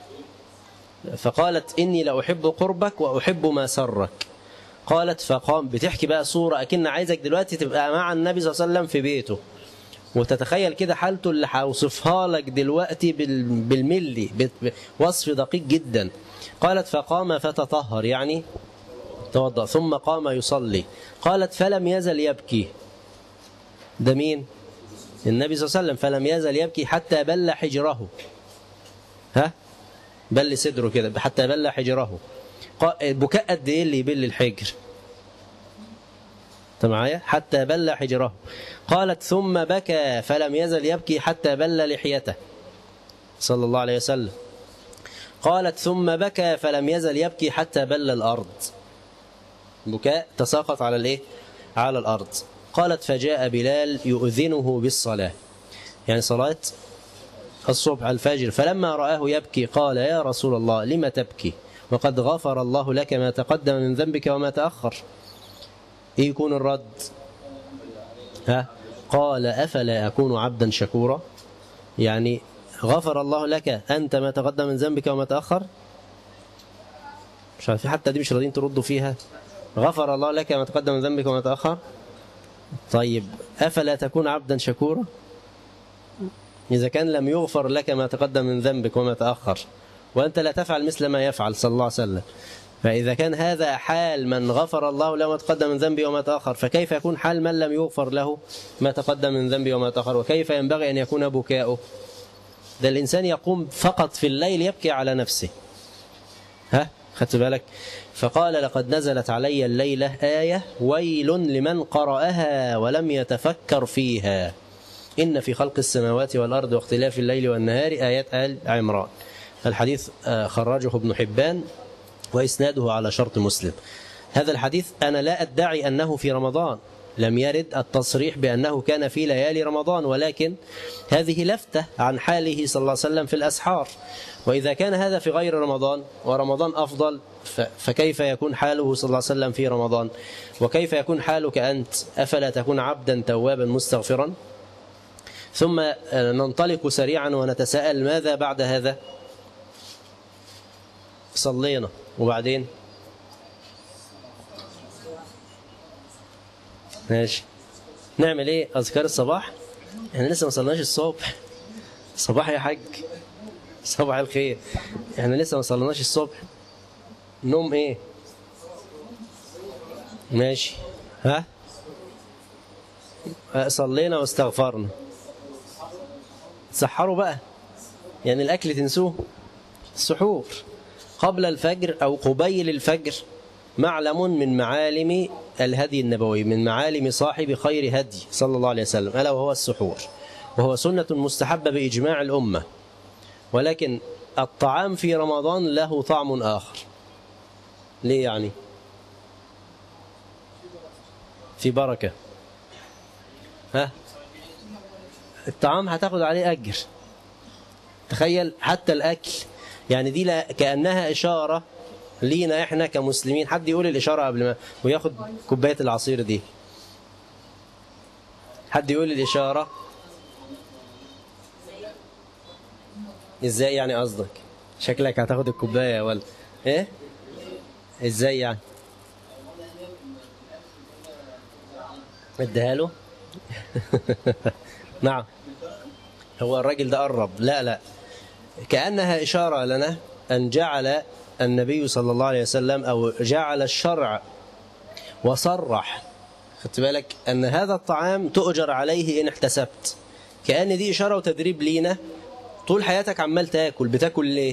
فقالت إني لأحب قربك وأحب ما سرك. قالت فقام، بتحكي بقى صورة أكن عايزك دلوقتي تبقى مع النبي صلى الله عليه وسلم في بيته، وتتخيل كده حالته اللي هوصفها لك دلوقتي بالملي، وصف دقيق جدا. قالت فقام فتطهر، يعني توضأ، ثم قام يصلي. قالت فلم يزل يبكي. ده مين؟ النبي صلى الله عليه وسلم. فلم يزل يبكي حتى بل حجره. ها؟ بل صدره كده حتى بل حجره. بكاء قد ايه اللي يبل الحجر؟ انت معايا؟ حتى بل حجره. قالت ثم بكى فلم يزل يبكي حتى بل لحيته صلى الله عليه وسلم. قالت ثم بكى فلم يزل يبكي حتى بل الأرض. بكاء تساقط على الايه؟ على الأرض. قالت فجاء بلال يؤذنه بالصلاة، يعني صلاة الصبح الفجر. فلما رآه يبكي قال يا رسول الله لم تبكي وقد غفر الله لك ما تقدم من ذنبك وما تأخر. إيه يكون الرد؟ قال أفلا أكون عبدا شكورا؟ يعني غفر الله لك أنت ما تقدم من ذنبك وما تأخر. مش عارفين حتى دي مش راضيين تردوا فيها. غفر الله لك ما تقدم من ذنبك وما تأخر. طيب أفلا تكون عبدا شكورا؟ إذا كان لم يغفر لك ما تقدم من ذنبك وما تأخر وأنت لا تفعل مثل ما يفعل صلى الله عليه وسلم، فإذا كان هذا حال من غفر الله له ما تقدم من ذنبه وما تأخر، فكيف يكون حال من لم يغفر له ما تقدم من ذنبه وما تأخر؟ وكيف ينبغي أن يكون بكاؤه؟ ده الإنسان يقوم فقط في الليل يبكي على نفسه. خدت بالك؟ فقال لقد نزلت علي الليلة آية ويل لمن قرأها ولم يتفكر فيها إن في خلق السماوات والأرض واختلاف الليل والنهار آيات آل عمران. الحديث خرجه ابن حبان وإسناده على شرط مسلم. هذا الحديث أنا لا أدعي أنه في رمضان، لم يرد التصريح بأنه كان في ليالي رمضان، ولكن هذه لفتة عن حاله صلى الله عليه وسلم في الأسحار. وإذا كان هذا في غير رمضان ورمضان أفضل، فكيف يكون حاله صلى الله عليه وسلم في رمضان؟ وكيف يكون حالك أنت؟ أفلا تكون عبدا توابا مستغفرا؟ ثم ننطلق سريعا ونتساءل ماذا بعد هذا؟ صلينا وبعدين ماشي نعمل ايه؟ اذكار الصباح. احنا لسه ما صليناش الصبح. صباح يا حاج، صباح الخير. احنا لسه ما صليناش الصبح. نوم ايه؟ ماشي. صلينا واستغفرنا. تسحروا بقى، يعني الاكل تنسوه. السحور قبل الفجر أو قبيل الفجر معلم من معالم الهدي النبوي، من معالم صاحب خير هدي صلى الله عليه وسلم، ألا وهو السحور، وهو سنة مستحبة بإجماع الأمة. ولكن الطعام في رمضان له طعم آخر. ليه يعني؟ في بركة. الطعام هتاخد عليه أجر. تخيل حتى الأكل، يعني دي كأنها إشارة لينا إحنا كمسلمين. حد يقول الإشارة قبل ما وياخد كوباية العصير دي. حد يقول الإشارة إزاي يعني؟ قصدك شكلك هتاخد الكوباية يا ولد. إيه؟ إزاي يعني؟ اديها له. نعم، هو الراجل ده قرب. لا، كأنها إشارة لنا أن جعل النبي صلى الله عليه وسلم أو جعل الشرع وصرح، خدت بالك، أن هذا الطعام تؤجر عليه إن احتسبت. كأن دي إشارة وتدريب لينا. طول حياتك عمال تاكل، بتاكل ليه؟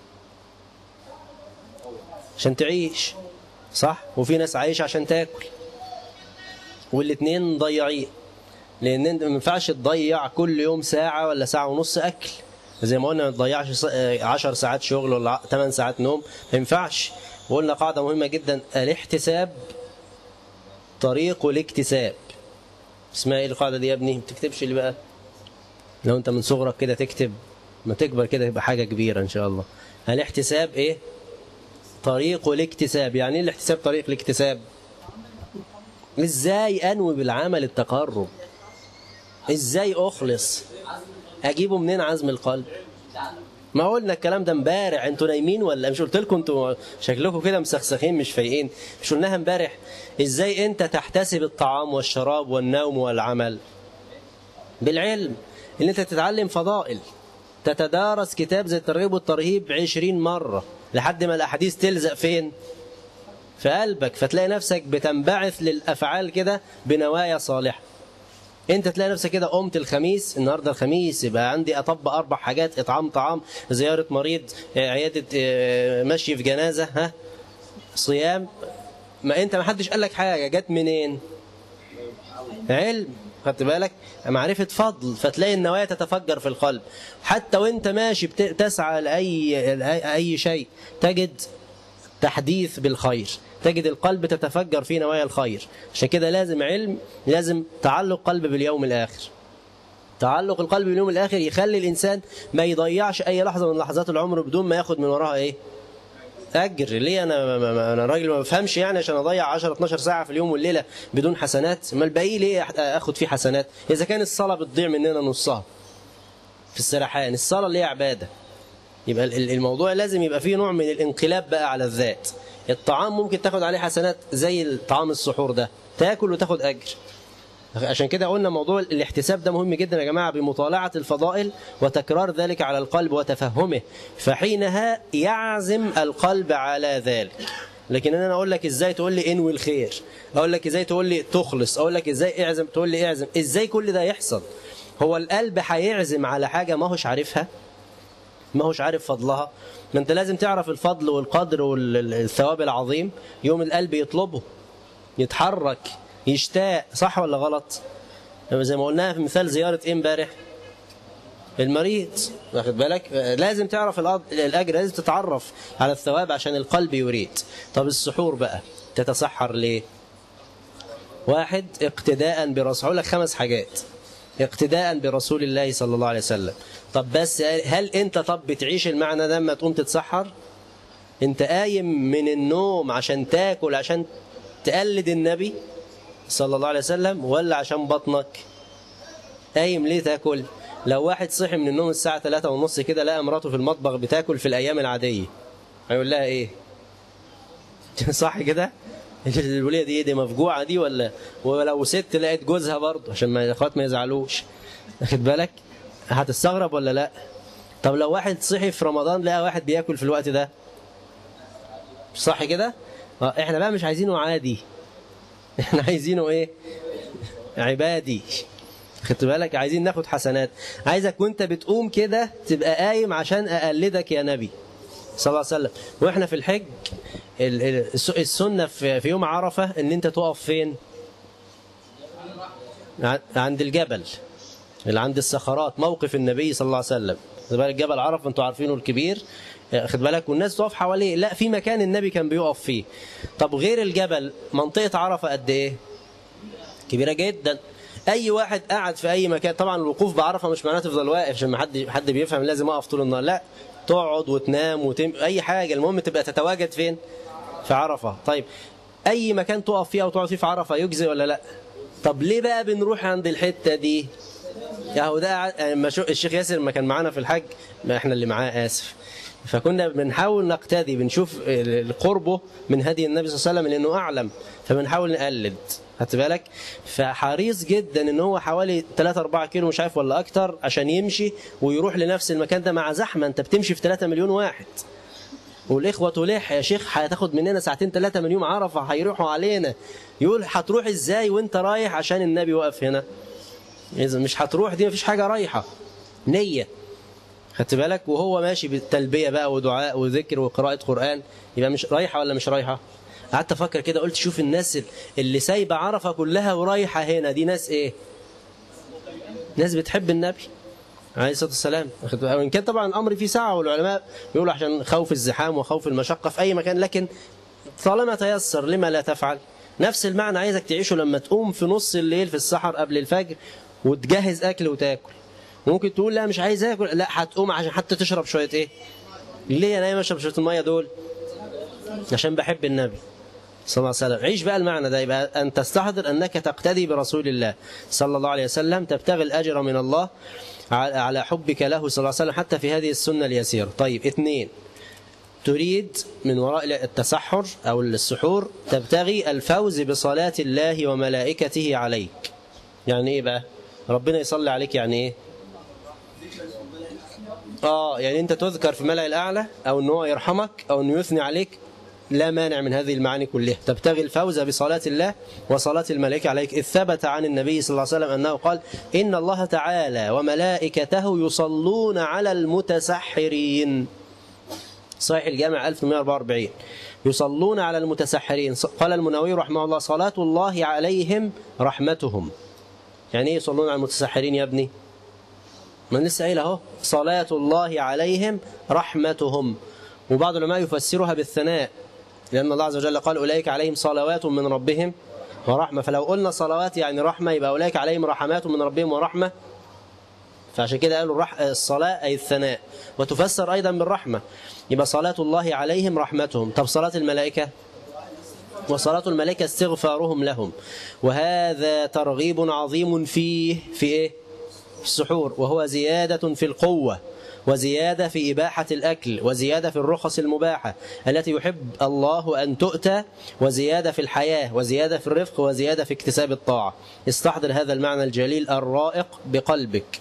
عشان تعيش، صح؟ وفي ناس عايش عشان تاكل، والاتنين ضيعين. لأن انت ما ينفعش تضيع كل يوم ساعة ولا ساعة ونص أكل. زي ما قلنا ما تضيعش 10 ساعات شغل ولا 8 ساعات نوم، ما ينفعش. وقلنا قاعدة مهمة جدا: الاحتساب طريق الاكتساب. اسمها ايه القاعدة دي يا ابني؟ ما تكتبش اللي بقى، لو انت من صغرك كده تكتب، ما تكبر كده يبقى حاجة كبيرة ان شاء الله. الاحتساب ايه؟ طريق الاكتساب. يعني ايه الاحتساب طريق الاكتساب؟ ازاي انوي بالعمل التقرب؟ ازاي اخلص؟ اجيبه منين عزم القلب؟ ما قلنا الكلام ده امبارح، انتوا نايمين ولا مش؟ قلت لكم انتوا شكلكم كده مسخسخين مش فايقين. مش قلناها امبارح؟ ازاي انت تحتسب الطعام والشراب والنوم والعمل؟ بالعلم، ان انت تتعلم فضائل، تتدارس كتاب زي الترغيب والترهيب 20 مرة لحد ما الاحاديث تلزق فين؟ في قلبك، فتلاقي نفسك بتنبعث للافعال كده بنوايا صالحة. انت تلاقي نفسك كده قمت الخميس، النهارده الخميس، يبقى عندي اطبق 4 حاجات: اطعام طعام، زيارة مريض، عيادة، مشي في جنازة، ها، صيام. ما انت ما حدش قال لك حاجة، جت منين؟ علم، خدت بالك؟ معرفة فضل، فتلاقي النوايا تتفجر في القلب. حتى وانت ماشي تسعى لأي شيء تجد تحديث بالخير، تجد القلب تتفجر فيه نوايا الخير. عشان كده لازم علم، لازم تعلق قلب باليوم الآخر. تعلق القلب باليوم الآخر يخلي الإنسان ما يضيعش أي لحظة من لحظات العمر بدون ما ياخد من وراها إيه؟ أجر. ليه أنا راجل ما بفهمش يعني عشان أضيع 10-12 ساعة في اليوم والليلة بدون حسنات؟ ما الباقي ليه أخد فيه حسنات؟ إذا كان الصلاة بتضيع مننا نصها في السرحان، الصلاة اللي هي عبادة. يبقى الموضوع لازم يبقى فيه نوع من الانقلاب بقى على الذات. الطعام ممكن تاخد عليه حسنات زي الطعام السحور ده، تاكل وتاخد أجر. عشان كده قلنا موضوع الاحتساب ده مهم جدا يا جماعة، بمطالعة الفضائل وتكرار ذلك على القلب وتفهمه، فحينها يعزم القلب على ذلك. لكن أنا أقول لك إزاي تقول لي انوي الخير، أقول لك إزاي تقول لي تخلص، أقول لك إزاي اعزم، تقول لي اعزم. إزاي كل ده يحصل؟ هو القلب هيعزم على حاجة ما هوش عارفها، ما هوش عارف فضلها؟ ما أنت لازم تعرف الفضل والقدر والثواب العظيم، يوم القلب يطلبه، يتحرك، يشتاق. صح ولا غلط؟ زي ما قلناها في مثال زيارة ايه امبارح؟ المريض، واخد بالك؟ لازم تعرف الأجر، لازم تتعرف على الثواب عشان القلب يريد. طب السحور بقى تتسحر ليه؟ 1 اقتداء برسول، هقول لك 5 حاجات. اقتداء برسول الله صلى الله عليه وسلم. طب بس هل انت بتعيش المعنى ده لما تقوم تتسحر؟ انت قايم من النوم عشان تاكل، عشان تقلد النبي صلى الله عليه وسلم، ولا عشان بطنك؟ قايم ليه تاكل؟ لو واحد صحي من النوم الساعة 3:30 كده لقى مراته في المطبخ بتاكل في الأيام العادية، هيقول لها ايه؟ صح كده؟ الولية دي مفجوعة دي؟ ولا ولو ست لقيت جوزها برضه، عشان ما الاخوات ما يزعلوش، واخد بالك؟ هتستغرب ولا لا؟ طب لو واحد صحي في رمضان لقى واحد بياكل في الوقت ده، صح كده؟ احنا بقى مش عايزينه عادي، احنا عايزينه ايه؟ عبادي، خدت بالك؟ عايزين ناخد حسنات. عايزك وانت بتقوم كده تبقى قايم عشان اقلدك يا نبي صلى الله عليه وسلم. واحنا في الحج السنة في يوم عرفة ان انت تقف فين؟ عند الجبل اللي عند الصخرات، موقف النبي صلى الله عليه وسلم. خد بالك جبل عرفة انتوا عارفينه الكبير، خد بالك؟ والناس تقف حواليه. لا، في مكان النبي كان بيقف فيه. طب غير الجبل منطقة عرفة قد ايه؟ كبيرة جدا. اي واحد قاعد في اي مكان، طبعا الوقوف بعرفة مش معناه تفضل واقف عشان ما حد بيفهم لازم اقف طول النهار، لا، تقعد وتنام اي حاجة، المهم تبقى تتواجد فين؟ في عرفة. طيب اي مكان تقف فيه او تقعد فيه في عرفة يجزي ولا لا؟ طب ليه بقى بنروح عند الحتة دي؟ ياهو ده الشيخ ياسر ما كان معانا في الحج، ما احنا اللي معاه اسف، فكنا بنحاول نقتدي، بنشوف قربه من هدي النبي صلى الله عليه وسلم لانه اعلم، فبنحاول نقلد، خدت بالك؟ فحريص جدا ان هو حوالي 3-4 كيلو مش عارف ولا اكتر عشان يمشي ويروح لنفس المكان ده مع زحمه. انت بتمشي في 3 مليون واحد، والاخوه لح يا شيخ هتاخد مننا 2-3 من يوم عرفه هيروحوا علينا. يقول هتروح ازاي وانت رايح عشان النبي واقف هنا؟ اذا مش هتروح دي مفيش حاجه رايحه، نيه، خدت بالك؟ وهو ماشي بالتلبيه بقى ودعاء وذكر وقراءه قران، يبقى مش رايحه ولا مش رايحه؟ قعدت افكر كده، قلت شوف الناس اللي سايبه عرفه كلها ورايحه هنا، دي ناس ايه؟ ناس بتحب النبي عليه الصلاه والسلام. وان كان طبعا الامر فيه سعه، والعلماء بيقولوا عشان خوف الزحام وخوف المشقه في اي مكان، لكن طالما تيسر لما لا تفعل. نفس المعنى عايزك تعيشه لما تقوم في نص الليل في السحر قبل الفجر وتجهز اكل وتاكل. ممكن تقول لا مش عايز اكل، لا هتقوم عشان حتى تشرب شويه ايه؟ ليه انا اشرب شويه الميه دول؟ عشان بحب النبي صلى الله عليه وسلم. عيش بقى المعنى ده، يبقى أن تستحضر أنك تقتدي برسول الله صلى الله عليه وسلم، تبتغي الأجر من الله على حبك له صلى الله عليه وسلم حتى في هذه السنة اليسيرة. طيب 2، تريد من وراء التسحر أو السحور تبتغي الفوز بصلاة الله وملائكته عليك. يعني إيه بقى؟ ربنا يصلي عليك يعني إيه؟ يعني أنت تذكر في ملأ الأعلى، أو أنه يرحمك، أو أنه يثني عليك، لا مانع من هذه المعاني كلها. تبتغي الفوز بصلاة الله وصلاة الملائكة عليك، إذ ثبت عن النبي صلى الله عليه وسلم أنه قال: إن الله تعالى وملائكته يصلون على المتسحرين. صحيح الجامع 1144. يصلون على المتسحرين. قال المنووي رحمه الله: صلاة الله عليهم رحمتهم. يعني ايه يصلون على المتسحرين يا ابني؟ ما لسه قايل اهو، صلاة الله عليهم رحمتهم. وبعض العلماء يفسرها بالثناء، لأن الله عز وجل قال: أولئك عليهم صلوات من ربهم ورحمة. فلو قلنا صلوات يعني رحمة، يبقى أولئك عليهم رحمات من ربهم ورحمة. فعشان كده قالوا الصلاة أي الثناء، وتفسر أيضا بالرحمة. يبقى صلاة الله عليهم رحمتهم. طب صلاة الملائكة؟ وصلاة الملائكة استغفارهم لهم. وهذا ترغيب عظيم فيه في إيه؟ في السحور، وهو زيادة في القوة، وزيادة في إباحة الأكل، وزيادة في الرخص المباحة التي يحب الله أن تؤتى، وزيادة في الحياة، وزيادة في الرفق، وزيادة في اكتساب الطاعة. استحضر هذا المعنى الجليل الرائق بقلبك،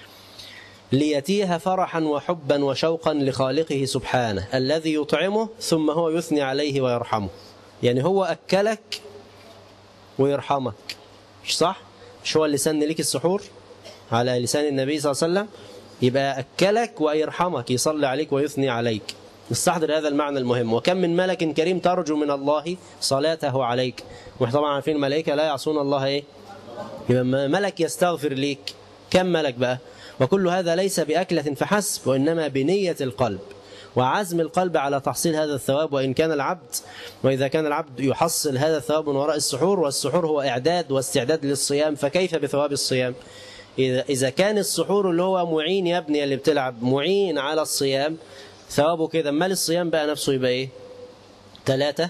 ليتيها فرحا وحبا وشوقا لخالقه سبحانه الذي يطعمه ثم هو يثني عليه ويرحمه. يعني هو أكلك ويرحمك، مش صح؟ مش هو اللي سن لك السحور على لسان النبي صلى الله عليه وسلم؟ يبقى أكلك ويرحمك، يصلي عليك ويثني عليك. استحضر هذا المعنى المهم. وكم من ملك كريم ترجو من الله صلاته عليك، واحنا طبعا عارفين الملائكة لا يعصون الله ايه؟ يبقى ملك يستغفر ليك، كم ملك بقى؟ وكل هذا ليس بأكلة فحسب، وإنما بنية القلب وعزم القلب على تحصيل هذا الثواب. وإذا كان العبد يحصل هذا الثواب من وراء السحور، والسحور هو إعداد واستعداد للصيام، فكيف بثواب الصيام؟ إذا كان السحور اللي هو معين يا ابني اللي بتلعب، معين على الصيام، ثوابه كده، مال الصيام بقى نفسه يبقى إيه؟ 3،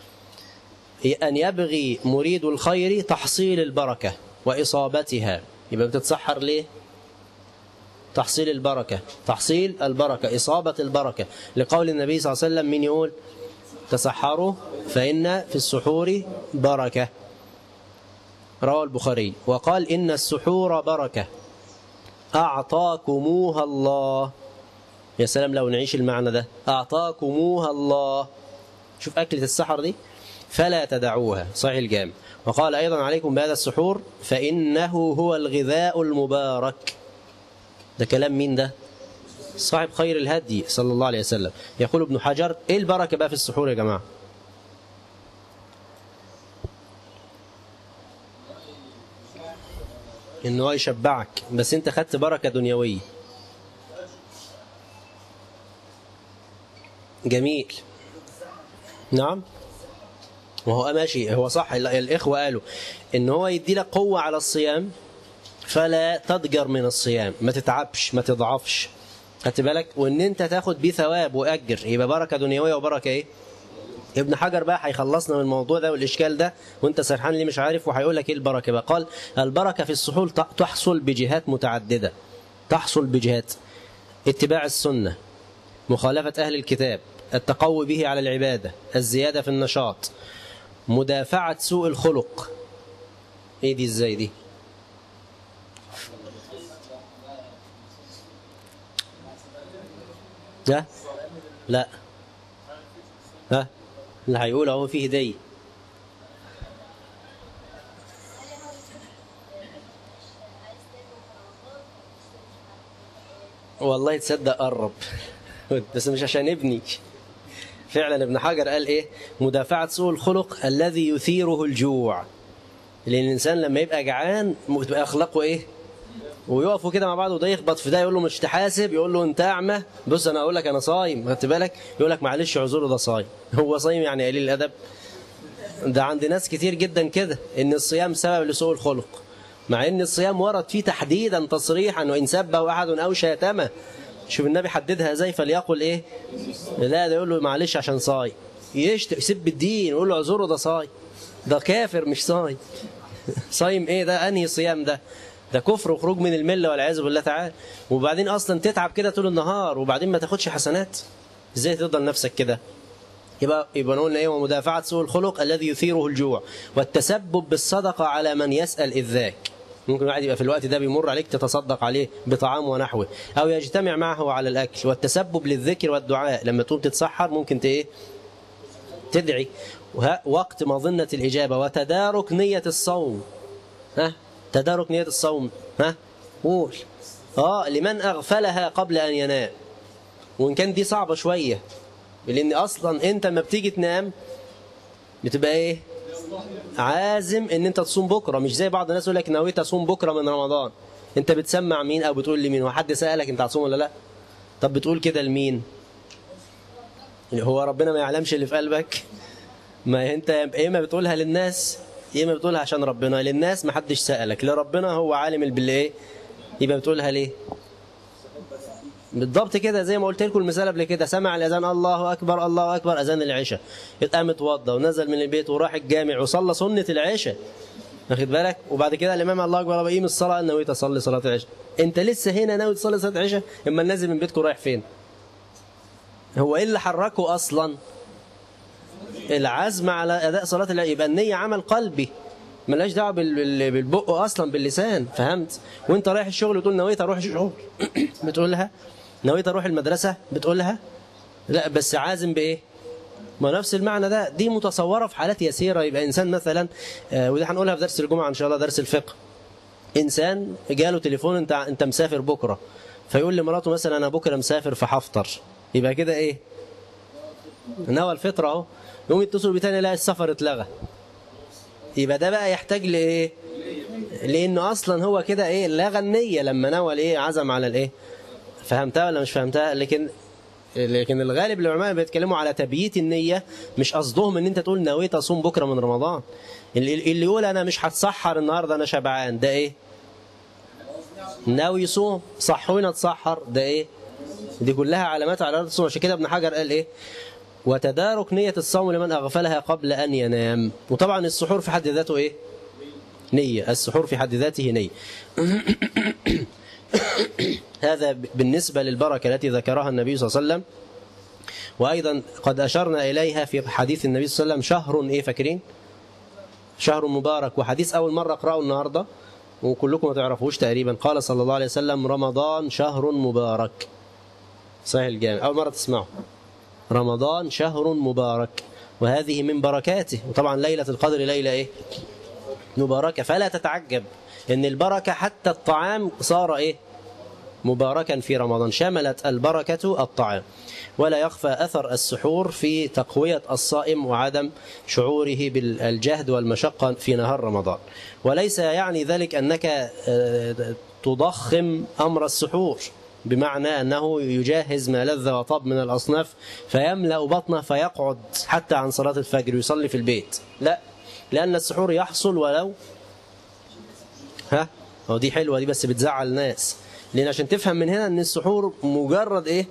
أن يبغي مريد الخير تحصيل البركة وإصابتها. يبقى بتتسحر ليه؟ تحصيل البركة، تحصيل البركة، إصابة البركة، لقول النبي صلى الله عليه وسلم: من يقول تسحروا فإن في السحور بركة. رواه البخاري. وقال: إن السحور بركة أعطاكموها الله. يا سلام لو نعيش المعنى ده، أعطاكموها الله. شوف أكلة السحر دي، فلا تدعوها. صحيح الجامع. وقال أيضا: عليكم بهذا السحور فإنه هو الغذاء المبارك. ده كلام مين ده؟ صاحب خير الهدي صلى الله عليه وسلم. يقول ابن حجر: ايه البركة بقى في السحور يا جماعة؟ انه يشبعك، بس انت خدت بركة دنيوية. جميل. نعم، وهو ماشي، هو صح. الإخوة قالوا ان هو يدي لك قوة على الصيام، فلا تضجر من الصيام، ما تتعبش، ما تضعفش، خدت بالك، وان انت تاخد بيه ثواب واجر، يبقى بركه دنيويه وبركه ايه؟ ابن حجر بقى هيخلصنا من الموضوع ده والاشكال ده، وانت سرحان ليه مش عارف، وهيقول لك ايه البركه بقى. قال: البركه في السحور تحصل بجهات متعدده. تحصل بجهات: اتباع السنه، مخالفه اهل الكتاب، التقوي به على العباده، الزياده في النشاط، مدافعه سوء الخلق. ايه دي؟ ازاي دي؟ لا لا ها، اللي هيقول اهو فيه هدية. والله تصدق قرب بس مش عشان ابني. فعلا ابن حجر قال ايه؟ مدافعة سوء الخلق الذي يثيره الجوع. لان الانسان لما يبقى جعان تبقى اخلاقه ايه؟ ويقفوا كده مع بعض، وده يخبط في ده، يقول له مش تحاسب، يقول له انت اعمى، بص انا اقول لك انا صايم، خدت بالك، يقول لك معلش اعذره ده صايم. هو صايم يعني قليل الادب؟ ده عند ناس كتير جدا كده، ان الصيام سبب لسوء الخلق، مع ان الصيام ورد فيه تحديدا تصريحا: وان سبه احد او شاتمه. شوف النبي حددها ازاي، فليقل ايه؟ لا، ده يقول له معلش عشان صايم. يسب الدين ويقول له اعذره ده صايم، ده كافر مش صايم. صايم ايه ده؟ انهي صيام ده؟ ده كفر وخروج من المله والعياذ بالله تعالى. وبعدين اصلا تتعب كده طول النهار وبعدين ما تاخدش حسنات، ازاي تفضل نفسك كده؟ يبقى نقول ايه؟ ومدافعه سوء الخلق الذي يثيره الجوع، والتسبب بالصدقه على من يسال اذ ذاك. ممكن واحد يبقى في الوقت ده بيمر عليك تتصدق عليه بطعام ونحوه، او يجتمع معه على الاكل. والتسبب للذكر والدعاء، لما تقوم تتسحر ممكن ايه؟ تدعي وقت مظنه الاجابه. وتدارك نيه الصوم، تدارك نيه الصوم، قول لمن اغفلها قبل ان ينام. وان كان دي صعبه شويه، لان اصلا انت لما بتيجي تنام بتبقى ايه؟ عازم ان انت تصوم بكره، مش زي بعض الناس يقول لك نويت اصوم بكره من رمضان. انت بتسمع مين او بتقول لمين؟ وحد سالك انت هتصوم ولا لا؟ طب بتقول كده لمين؟ هو ربنا ما يعلمش اللي في قلبك؟ ما انت يا اما بتقولها للناس يا اما بتقولها عشان ربنا. للناس ما حدش سالك، لربنا هو عالم باللي ايه، يبقى بتقولها ليه؟ بالضبط كده زي ما قلت لكم المثال قبل كده. سمع الاذان الله اكبر الله اكبر، اذان العشاء، قام اتوضى ونزل من البيت وراح الجامع وصلى سنه العشاء، واخد بالك؟ وبعد كده الامام الله اكبر بقيم الصلاه، نويت اصلي صلاه العشاء. انت لسه هنا ناوي تصلي صلاه العشاء، اما نازل من بيتكم رايح فين؟ هو ايه اللي حركه اصلا؟ العزم على اداء صلاه العشاء. يبقى النيه عمل قلبي، ملهاش دعوه بالبق اصلا، باللسان، فهمت؟ وانت رايح الشغل بتقول نويت اروح الشغل، بتقولها. نويت اروح المدرسه، بتقولها. لا بس عازم بايه؟ ما نفس المعنى ده. دي متصوره في حالات يسيره. يبقى انسان مثلا، ودي هنقولها في درس الجمعه ان شاء الله، درس الفقه. انسان جاله تليفون انت مسافر بكره، فيقول لمراته مثلا انا بكره مسافر فهفطر، يبقى كده ايه؟ نوى الفطره اهو. يقوم يتصل بيه تاني لا السفر اتلغى، يبقى ده بقى يحتاج لايه؟ لانه اصلا هو كده ايه؟ لغى النيه لما نوى الايه؟ عزم على الايه؟ فهمتها ولا مش فهمتها؟ لكن الغالب العلماء بيتكلموا على تبييت النيه، مش قصدهم ان انت تقول نويت اصوم بكره من رمضان. اللي يقول انا مش هتسحر النهارده انا شبعان، ده ايه؟ ناوي يصوم. صحونا تسحر، ده ايه؟ دي كلها علامات على الصوم. عشان كده ابن حجر قال ايه؟ وتدارك نية الصوم لمن أغفلها قبل أن ينام. وطبعا السحور في حد ذاته إيه؟ نية. السحور في حد ذاته نية. هذا بالنسبة للبركة التي ذكرها النبي صلى الله عليه وسلم. وأيضا قد أشرنا إليها في حديث النبي صلى الله عليه وسلم، شهر إيه فاكرين؟ شهر مبارك. وحديث أول مرة أقرأه النهاردة وكلكم ما تعرفوش تقريبا. قال صلى الله عليه وسلم رمضان شهر مبارك. صحيح الجامع أول مرة تسمعه. رمضان شهر مبارك وهذه من بركاته. وطبعا ليلة القدر ليلة إيه؟ مباركة. فلا تتعجب إن البركة حتى الطعام صار إيه؟ مباركا في رمضان. شملت البركة الطعام. ولا يخفى أثر السحور في تقوية الصائم وعدم شعوره بالجهد والمشقة في نهار رمضان. وليس يعني ذلك أنك تضخم أمر السحور، بمعنى أنه يجهز ما لذ وطاب من الأصناف فيملأ بطنه فيقعد حتى عن صلاة الفجر ويصلي في البيت. لا، لأن السحور يحصل ولو ودي حلوة دي بس بتزعل الناس. لأن عشان تفهم من هنا أن السحور مجرد إيه؟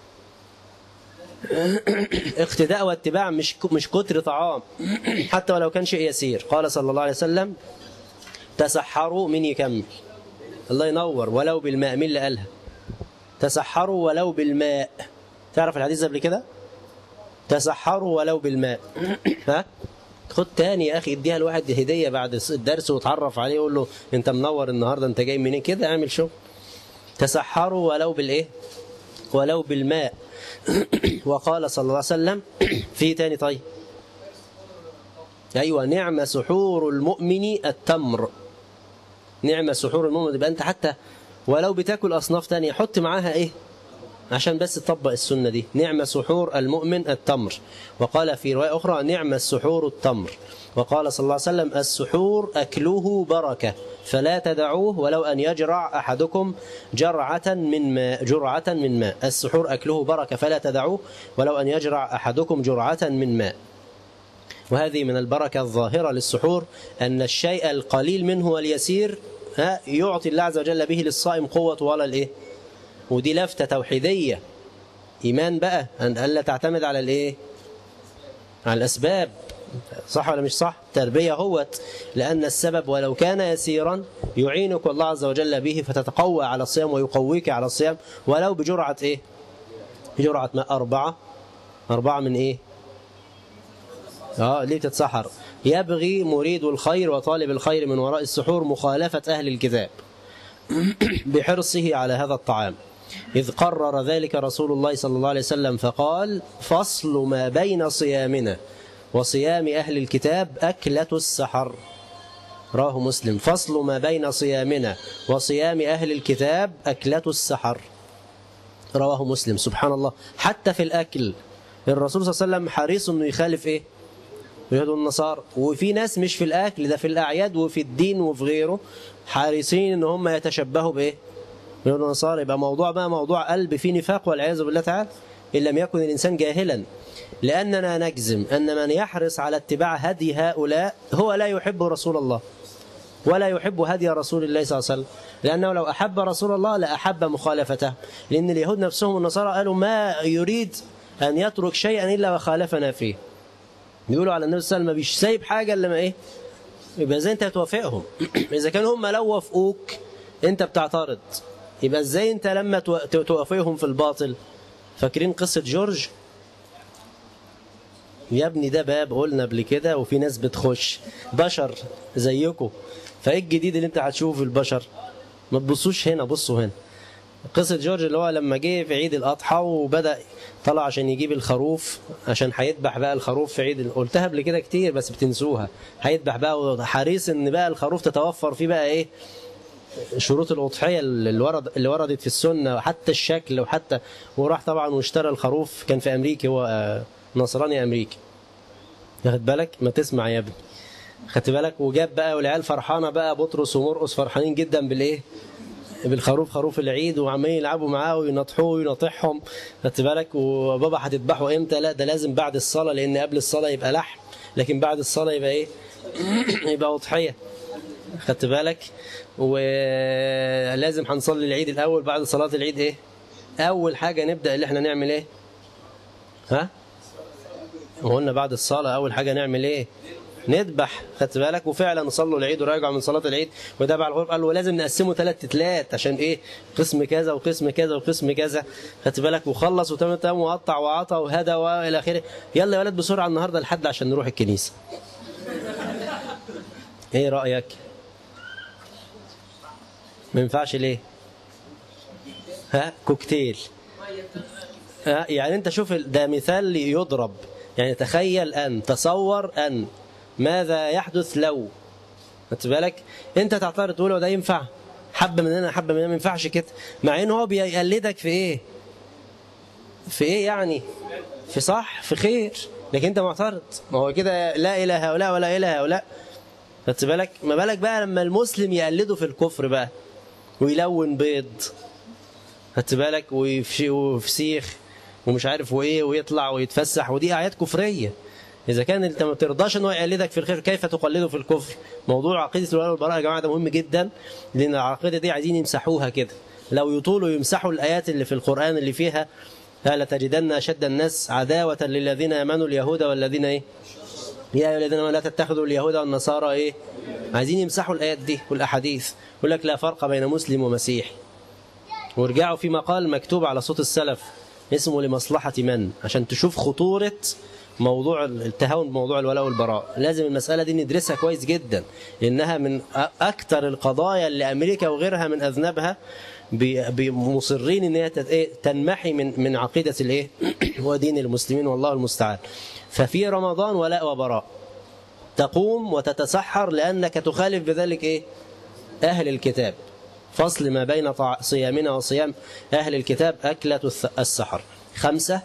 اقتداء واتباع، مش كتر طعام حتى ولو كان شيء يسير. قال صلى الله عليه وسلم تسحروا، من يكمل؟ الله ينور. ولو بالماء، مين اللي قالها؟ تسحروا ولو بالماء. تعرف الحديث قبل كده؟ تسحروا ولو بالماء. خد تاني يا أخي، اديها الواحد هدية بعد الدرس وتعرف عليه، يقول له أنت منور النهاردة، أنت جاي منين كده، اعمل شغل. تسحروا ولو بالإيه؟ ولو بالماء. وقال صلى الله عليه وسلم في تاني. طيب أيوة، نعم سحور المؤمن التمر. نعم سحور المؤمن. يبقى أنت حتى ولو بتاكل أصناف تانية حط معاها إيه عشان بس تطبق السنة دي. نعم سحور المؤمن التمر. وقال في رواية أخرى نعم السحور التمر. وقال صلى الله عليه وسلم السحور أكله بركة فلا تدعوه ولو أن يجرع أحدكم جرعة من ماء. السحور أكله بركة فلا تدعوه ولو أن يجرع أحدكم جرعة من ماء. وهذه من البركة الظاهرة للسحور أن الشيء القليل منه واليسير يعطي الله عز وجل به للصائم قوة ولا الإيه؟ ودي لفتة توحيدية إيمان بقى، أن ألا تعتمد على الإيه؟ على الأسباب، صح ولا مش صح؟ تربية هوت، لأن السبب ولو كان يسيرا يعينك الله عز وجل به فتتقوى على الصيام ويقويك على الصيام، ولو بجرعة إيه؟ بجرعة ماء 4 من إيه؟ ليه تتسحر؟ يبغي مريد الخير وطالب الخير من وراء السحور مخالفة أهل الكتاب بحرصه على هذا الطعام، إذ قرر ذلك رسول الله صلى الله عليه وسلم فقال: فصل ما بين صيامنا وصيام أهل الكتاب أكلة السحر. رواه مسلم. فصل ما بين صيامنا وصيام أهل الكتاب أكلة السحر. رواه مسلم. سبحان الله، حتى في الأكل الرسول صلى الله عليه وسلم حريص أنه يخالف إيه؟ اليهود والنصارى. وفي ناس مش في الأكل ده، في الأعياد وفي الدين وفي غيره حريصين أن هم يتشبهوا بإيه؟ اليهود والنصارى. يبقى موضوع بقى موضوع قلب فيه نفاق والعياذ بالله تعالى، إن لم يكن الإنسان جاهلا. لأننا نجزم أن من يحرص على اتباع هدي هؤلاء هو لا يحب رسول الله ولا يحب هدي رسول الله صلى الله عليه وسلم، لأنه لو أحب رسول الله لأحب مخالفته. لأن اليهود نفسهم والنصارى قالوا ما يريد أن يترك شيئا إلا وخالفنا فيه. بيقولوا على النبي صلى الله عليه وسلم مش سايب حاجة إلا ما إيه؟ يبقى زي أنت توافقهم. إذا كانوا هم لو وافقوك أنت بتعترض، يبقى إزاي أنت لما توافقهم في الباطل؟ فاكرين قصة جورج؟ يا ابني ده باب قلنا قبل كده، وفي ناس بتخش بشر زيكم، فايه الجديد اللي انت هتشوفه في البشر؟ ما تبصوش هنا، بصوا هنا. قصة جورج اللي هو لما جه في عيد الأضحى وبدأ طلع عشان يجيب الخروف، عشان هيذبح بقى الخروف في عيد، قلتها قبل كده كتير بس بتنسوها. هيذبح بقى وحريص ان بقى الخروف تتوفر فيه بقى ايه؟ شروط الأضحية اللي وردت في السنة، وحتى الشكل وحتى، وراح طبعا واشترى الخروف. كان في أمريكا، هو نصراني أمريكي، واخد بالك؟ ما تسمع يا ابني، خدت بالك؟ وجاب بقى والعيال فرحانة بقى، بطرس ومرقس فرحانين جدا بالإيه؟ بالخروف، خروف العيد، وعمالين يلعبوا معاه وينطحوه وينطحهم، خدت بالك؟ وبابا هتذبحوا امتى؟ لا ده لازم بعد الصلاة، لأن قبل الصلاة يبقى لحم، لكن بعد الصلاة يبقى إيه؟ يبقى أضحية، خدت بالك؟ ولازم هنصلي العيد الأول، بعد صلاة العيد إيه؟ أول حاجة نبدأ اللي احنا نعمل إيه؟ ها؟ وقلنا بعد الصلاة أول حاجة نعمل إيه؟ نذبح، خدت بالك؟ وفعلا صلوا العيد ورجعوا من صلاة العيد ودبع الغرب. قالوا لازم نقسمه 3 تلات عشان إيه؟ قسم كذا وقسم كذا وقسم كذا، خدت بالك؟ وخلص وتم وقطع وعطى وهدى وإلى آخره. يلا يا ولد بسرعة النهاردة لحد عشان نروح الكنيسة. إيه رأيك؟ ما ينفعش ليه؟ ها؟ كوكتيل. يعني أنت شوف، ده مثال يضرب. يعني تخيل أن، تصور أن ماذا يحدث لو، خدت بالك؟ أنت تعترض تقول ده ينفع؟ حبة من هنا حبة من هنا، ما ينفعش كده، مع إن هو بيقلدك في إيه؟ في إيه يعني؟ في صح، في خير، لكن أنت معترض. ما هو كده لا إله هؤلاء ولا إله هؤلاء، خدت بالك؟ ما بالك بقى لما المسلم يقلده في الكفر بقى، ويلون بيض، خدت بالك؟ وفسيخ ومش عارف وايه، ويطلع ويتفسح، ودي اعياد كفريه. اذا كان انت ما ترضاش ان هو يقلدك في الخير، كيف تقلده في الكفر؟ موضوع عقيده الولاء والبراء يا جماعه ده مهم جدا، لان العقيده دي عايزين يمسحوها كده. لو يطولوا يمسحوا الايات اللي في القران اللي فيها لتجدن اشد الناس عداوه للذين امنوا اليهود والذين ايه؟ يا ايها الذين امنوا لا تتخذوا اليهود والنصارى ايه؟ عايزين يمسحوا الايات دي والاحاديث، يقول لك لا فرق بين مسلم ومسيحي. وارجعوا في مقال مكتوب على صوت السلف اسمه لمصلحة من، عشان تشوف خطورة موضوع التهاون بموضوع الولاء والبراء. لازم المسألة دي ندرسها كويس جدا، لأنها من أكثر القضايا اللي أمريكا وغيرها من أذنبها مصرين أن هي تنمحي من عقيدة الإيه؟ ودين المسلمين، والله المستعان. ففي رمضان ولاء وبراء، تقوم وتتسحر لأنك تخالف بذلك إيه؟ أهل الكتاب. فصل ما بين صيامنا وصيام أهل الكتاب أكلة السحر. 5،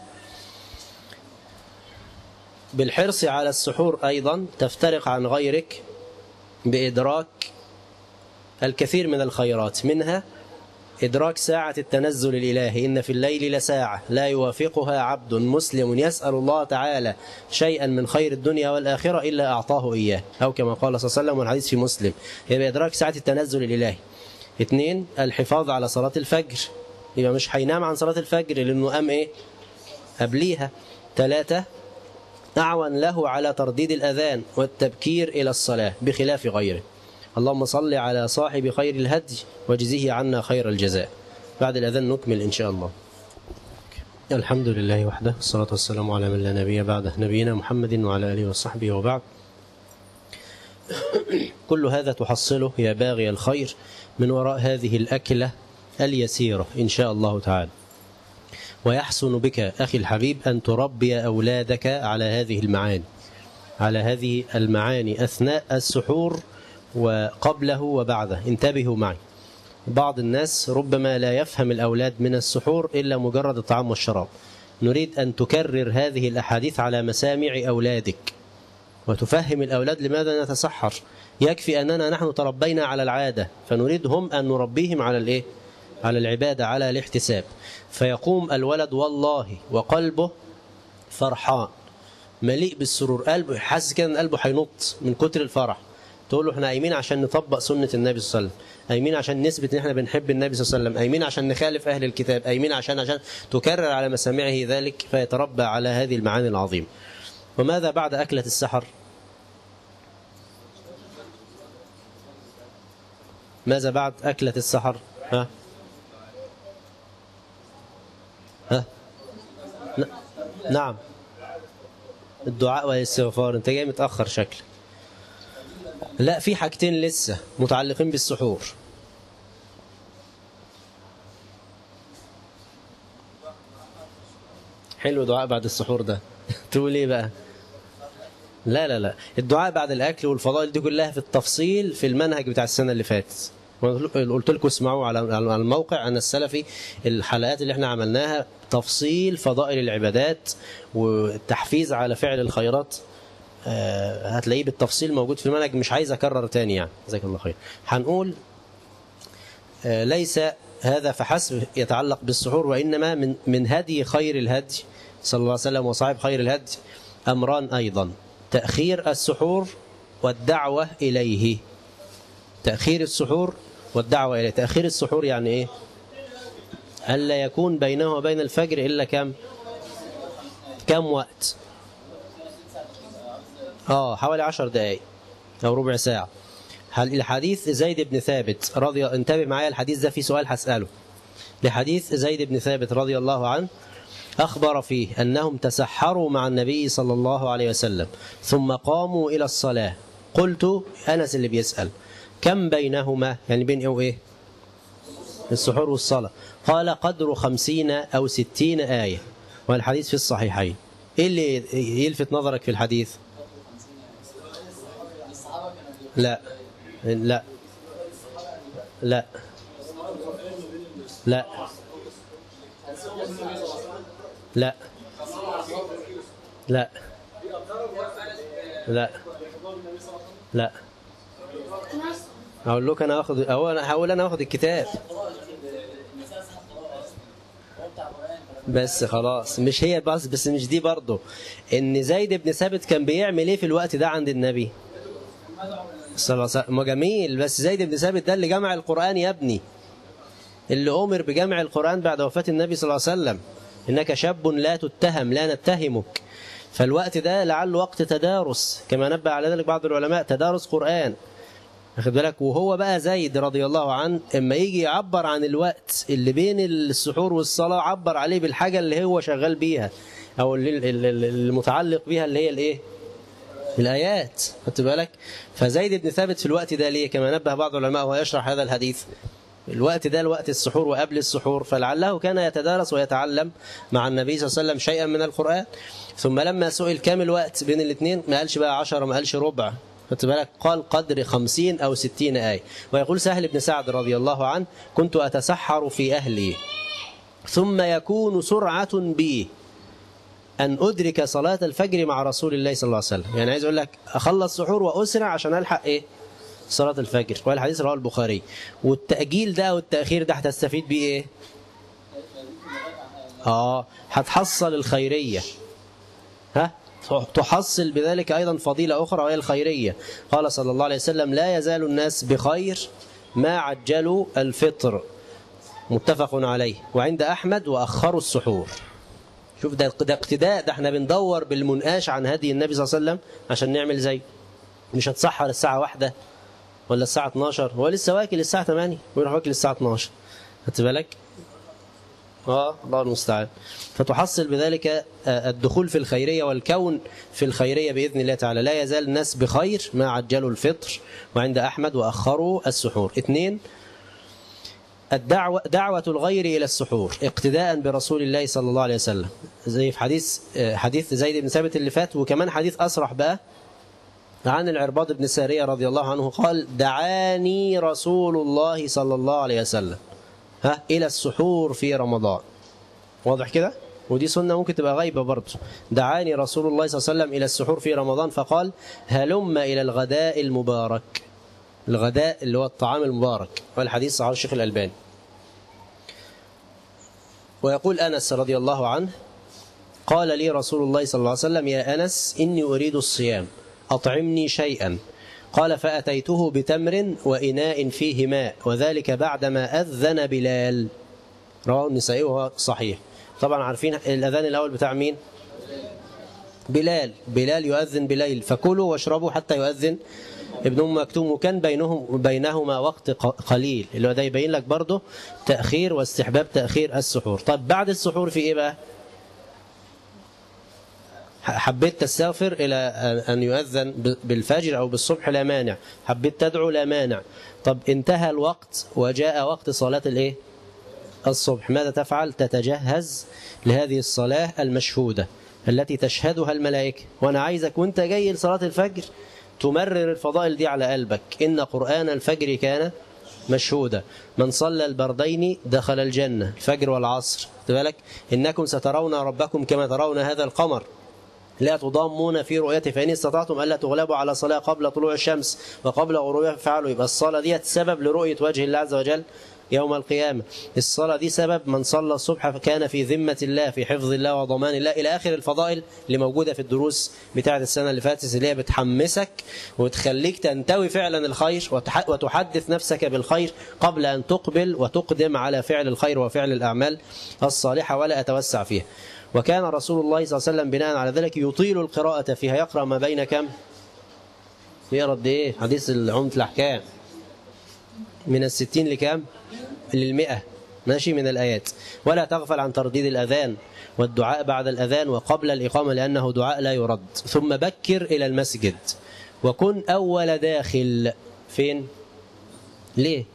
بالحرص على السحور أيضا تفترق عن غيرك بإدراك الكثير من الخيرات، منها إدراك ساعة التنزل الإلهي. إن في الليل لساعة لا يوافقها عبد مسلم يسأل الله تعالى شيئا من خير الدنيا والآخرة إلا أعطاه إياه، أو كما قال صلى الله عليه وسلم والحديث في مسلم. يبقى إدراك ساعة التنزل الإلهي. 2، الحفاظ على صلاة الفجر، يبقى مش هينام عن صلاة الفجر لأنه قام إيه؟ قبليها. 3، أعون له على ترديد الأذان والتبكير إلى الصلاة بخلاف غيره. اللهم صل على صاحب خير الهدي واجزه عنا خير الجزاء. بعد الأذان نكمل إن شاء الله. الحمد لله وحده، والصلاة والسلام على من لا نبي بعده، نبينا محمد وعلى آله وصحبه وبعد. كل هذا تحصله يا باغي الخير من وراء هذه الأكلة اليسيرة إن شاء الله تعالى. ويحسن بك أخي الحبيب أن تربي أولادك على هذه المعاني أثناء السحور وقبله وبعده. انتبهوا معي، بعض الناس ربما لا يفهم الأولاد من السحور إلا مجرد الطعام والشراب. نريد أن تكرر هذه الأحاديث على مسامع أولادك وتفهم الأولاد لماذا نتسحر. يكفي أننا نحن تربينا على العادة، فنريدهم أن نربيهم على على العبادة، على الاحتساب. فيقوم الولد والله وقلبه فرحان مليء بالسرور، قلبه حاسس كده ان قلبه هينط من كتر الفرح. تقول له احنا قايمين عشان نطبق سنة النبي صلى الله عليه وسلم، قايمين عشان نثبت ان احنا بنحب النبي صلى الله عليه وسلم، قايمين عشان نخالف اهل الكتاب، قايمين عشان تكرر على مسامعه ذلك، فيتربى على هذه المعاني العظيمة. وماذا بعد أكلة السحر؟ ماذا بعد أكلة السحر؟ ها؟ نعم، الدعاء والاستغفار. انت جاي متأخر شكل. لا، في حاجتين لسه متعلقين بالسحور. حلو دعاء بعد السحور ده. تقول ايه بقى؟ لا، الدعاء بعد الأكل والفضائل دي كلها في التفصيل في المنهج بتاع السنة اللي فاتت. قلت لكم اسمعوا على الموقع أنا السلفي الحلقات اللي احنا عملناها تفصيل فضائل العبادات والتحفيز على فعل الخيرات. هتلاقيه بالتفصيل موجود في المنهج، مش عايز أكرر تاني يعني. جزاك الله خير. هنقول ليس هذا فحسب يتعلق بالسحور، وإنما من هدي خير الهدي صلى الله عليه وسلم وصاحب خير الهدي أمران أيضا: تأخير السحور والدعوة إليه. تأخير السحور والدعوة إليه. تأخير السحور يعني إيه؟ ألا يكون بينه وبين الفجر إلا كم وقت؟ حوالي 10 دقائق أو ربع ساعة. الحديث زيد بن ثابت انتبه معايا، الحديث ده فيه سؤال هسأله. لحديث زيد بن ثابت رضي الله عنه أخبر فيه أنهم تسحروا مع النبي صلى الله عليه وسلم ثم قاموا إلى الصلاة. قلت، أنس اللي بيسأل، كم بينهما؟ يعني بين إيه؟ السحور والصلاة. قال قدر 50 أو 60 آية، والحديث في الصحيحين. إيه اللي يلفت نظرك في الحديث؟ لا لا لا لا لا لا لا لا. أقول لك أنا هاخد الكتاب بس خلاص. مش هي بس مش دي برضه. إن زيد بن ثابت كان بيعمل إيه في الوقت ده عند النبي صلى الله عليه وسلم؟ ما جميل، بس زيد بن ثابت ده اللي جمع القرآن يا ابني، اللي أمر بجمع القرآن بعد وفاة النبي صلى الله عليه وسلم. إنك شاب لا تتهم، لا نتهمك. فالوقت ده لعله وقت تدارس، كما نبه على ذلك بعض العلماء، تدارس قرآن. أخذ بالك؟ وهو بقى زيد رضي الله عنه اما يجي يعبر عن الوقت اللي بين السحور والصلاة، عبر عليه بالحاجة اللي هو شغال بيها أو المتعلق بيها اللي هي الإيه؟ الآيات. خدت بالك؟ فزيد بن ثابت في الوقت ده ليه؟ كما نبه بعض العلماء وهو يشرح هذا الحديث، الوقت ده الوقت السحور وقبل السحور، فلعله كان يتدارس ويتعلم مع النبي صلى الله عليه وسلم شيئا من القرآن. ثم لما سئل كام الوقت بين الاثنين، ما قالش بقى 10، ما قالش ربع. خدت بالك؟ قال قدر 50 أو 60 آية. ويقول سهل بن سعد رضي الله عنه: كنت أتسحر في أهلي ثم يكون سرعة بي أن أدرك صلاة الفجر مع رسول الله صلى الله عليه وسلم. يعني عايز أقول لك أخلص سحور وأسرع عشان ألحق إيه؟ صلاة الفجر. والحديث رواه البخاري. والتأجيل ده والتأخير ده هتستفيد بيه إيه؟ هتحصل الخيرية. تحصل بذلك أيضا فضيلة أخرى وهي الخيرية. قال صلى الله عليه وسلم: لا يزال الناس بخير ما عجلوا الفطر. متفق عليه. وعند أحمد: وأخروا السحور. شوف ده اقتداء، ده احنا بندور بالمنقاش عن هدي النبي صلى الله عليه وسلم عشان نعمل زي. مش هتصحر الساعة 1 ولا الساعة 12، هو لسه واكل الساعة 8 ويروح واكل الساعة 12. خدت بالك؟ الله المستعان. فتحصل بذلك الدخول في الخيرية والكون في الخيرية بإذن الله تعالى. لا يزال الناس بخير ما عجلوا الفطر، وعند أحمد وأخروا السحور. 2، دعوة الغير إلى السحور اقتداء برسول الله صلى الله عليه وسلم، زي في حديث زيد بن ثابت اللي فات، وكمان حديث أصرح بقى عن العرباض بن سارية رضي الله عنه قال: دعاني رسول الله صلى الله عليه وسلم إلى السحور في رمضان. واضح كده؟ ودي سنة ممكن تبقى غايبة برضه. دعاني رسول الله صلى الله عليه وسلم إلى السحور في رمضان فقال: هلم إلى الغداء المبارك. الغداء اللي هو الطعام المبارك، والحديث صحيح الشيخ الألباني. ويقول أنس رضي الله عنه: قال لي رسول الله صلى الله عليه وسلم: يا أنس إني أريد الصيام أطعمني شيئا. قال: فأتيته بتمر وإناء فيه ماء، وذلك بعدما أذن بلال. رواه النسائي وهو صحيح. طبعا عارفين الأذان الأول بتاع مين؟ بلال يؤذن بليل، فكلوا واشربوا حتى يؤذن ابن أم مكتوم. وكان بينهما وقت قليل، اللي هو ده يبين لك برضه تأخير واستحباب تأخير السحور. طب بعد السحور في إيه بقى؟ حبيت تستغفر إلى أن يؤذن بالفجر أو بالصبح لا مانع، حبيت تدعو لا مانع. طب انتهى الوقت وجاء وقت صلاة الإيه؟ الصبح، ماذا تفعل؟ تتجهز لهذه الصلاة المشهودة التي تشهدها الملائكة. وأنا عايزك وانت جاي لصلاة الفجر تمرر الفضائل دي على قلبك. إن قرآن الفجر كان مشهودا، من صلى البردين دخل الجنة، الفجر والعصر. بالك إنكم سترون ربكم كما ترون هذا القمر لا تضامون في رؤيته، فإن استطعتم ألا تغلبوا على صلاة قبل طلوع الشمس وقبل غروبها ففعلوا. يبقى الصلاة دي سبب لرؤية وجه الله عز وجل يوم القيامة. الصلاة دي سبب من صلى الصبح فكان في ذمة الله، في حفظ الله وضمان الله، إلى آخر الفضائل اللي موجودة في الدروس بتاعة السنة اللي فاتت، اللي هي بتحمسك وتخليك تنتوي فعلا الخير وتحدث نفسك بالخير قبل أن تقبل وتقدم على فعل الخير وفعل الأعمال الصالحة، ولا أتوسع فيها. وكان رسول الله صلى الله عليه وسلم بناء على ذلك يطيل القراءة فيها، يقرأ ما بين كم؟ يقرأ قد إيه؟ حديث عمدة الأحكام من 60 لكم؟ لل100 ماشي من الآيات. ولا تغفل عن ترديد الأذان والدعاء بعد الأذان وقبل الإقامة لأنه دعاء لا يرد. ثم بكر إلى المسجد وكن أول داخل. فين؟ ليه؟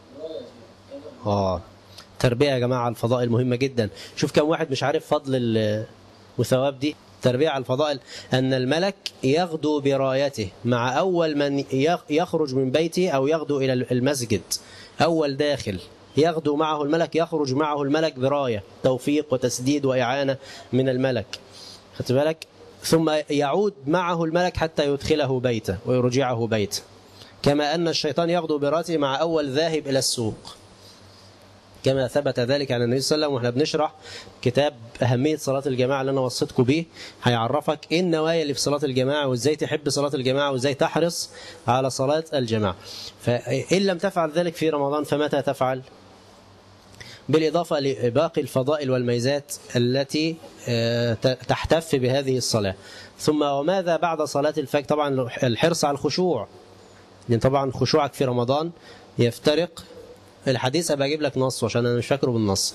تربية يا جماعة على الفضائل مهمة جدا. شوف كم واحد مش عارف فضل وثواب دي. تربية على الفضائل أن الملك يغدو برايته مع أول من يخرج من بيته أو يغدو إلى المسجد. أول داخل يغدو معه الملك، يخرج معه الملك براية، توفيق وتسديد وإعانة من الملك. خدت بالك؟ ثم يعود معه الملك حتى يدخله بيته ويرجعه بيته. كما أن الشيطان يغدو برايته مع أول ذاهب إلى السوق، كما ثبت ذلك عن النبي صلى الله عليه وسلم. واحنا بنشرح كتاب أهمية صلاة الجماعة اللي أنا وصيتكم به، هيعرفك إيه النوايا اللي في صلاة الجماعة وإزاي تحب صلاة الجماعة وإزاي تحرص على صلاة الجماعة. فإن لم تفعل ذلك في رمضان فمتى تفعل؟ بالإضافة لباقي الفضائل والميزات التي تحتف بهذه الصلاة. ثم وماذا بعد صلاة الفجر؟ طبعا الحرص على الخشوع، لأن طبعا خشوعك في رمضان يفترق. الحديث أبقى أجيب لك نص عشان أنا مش فاكره بالنص.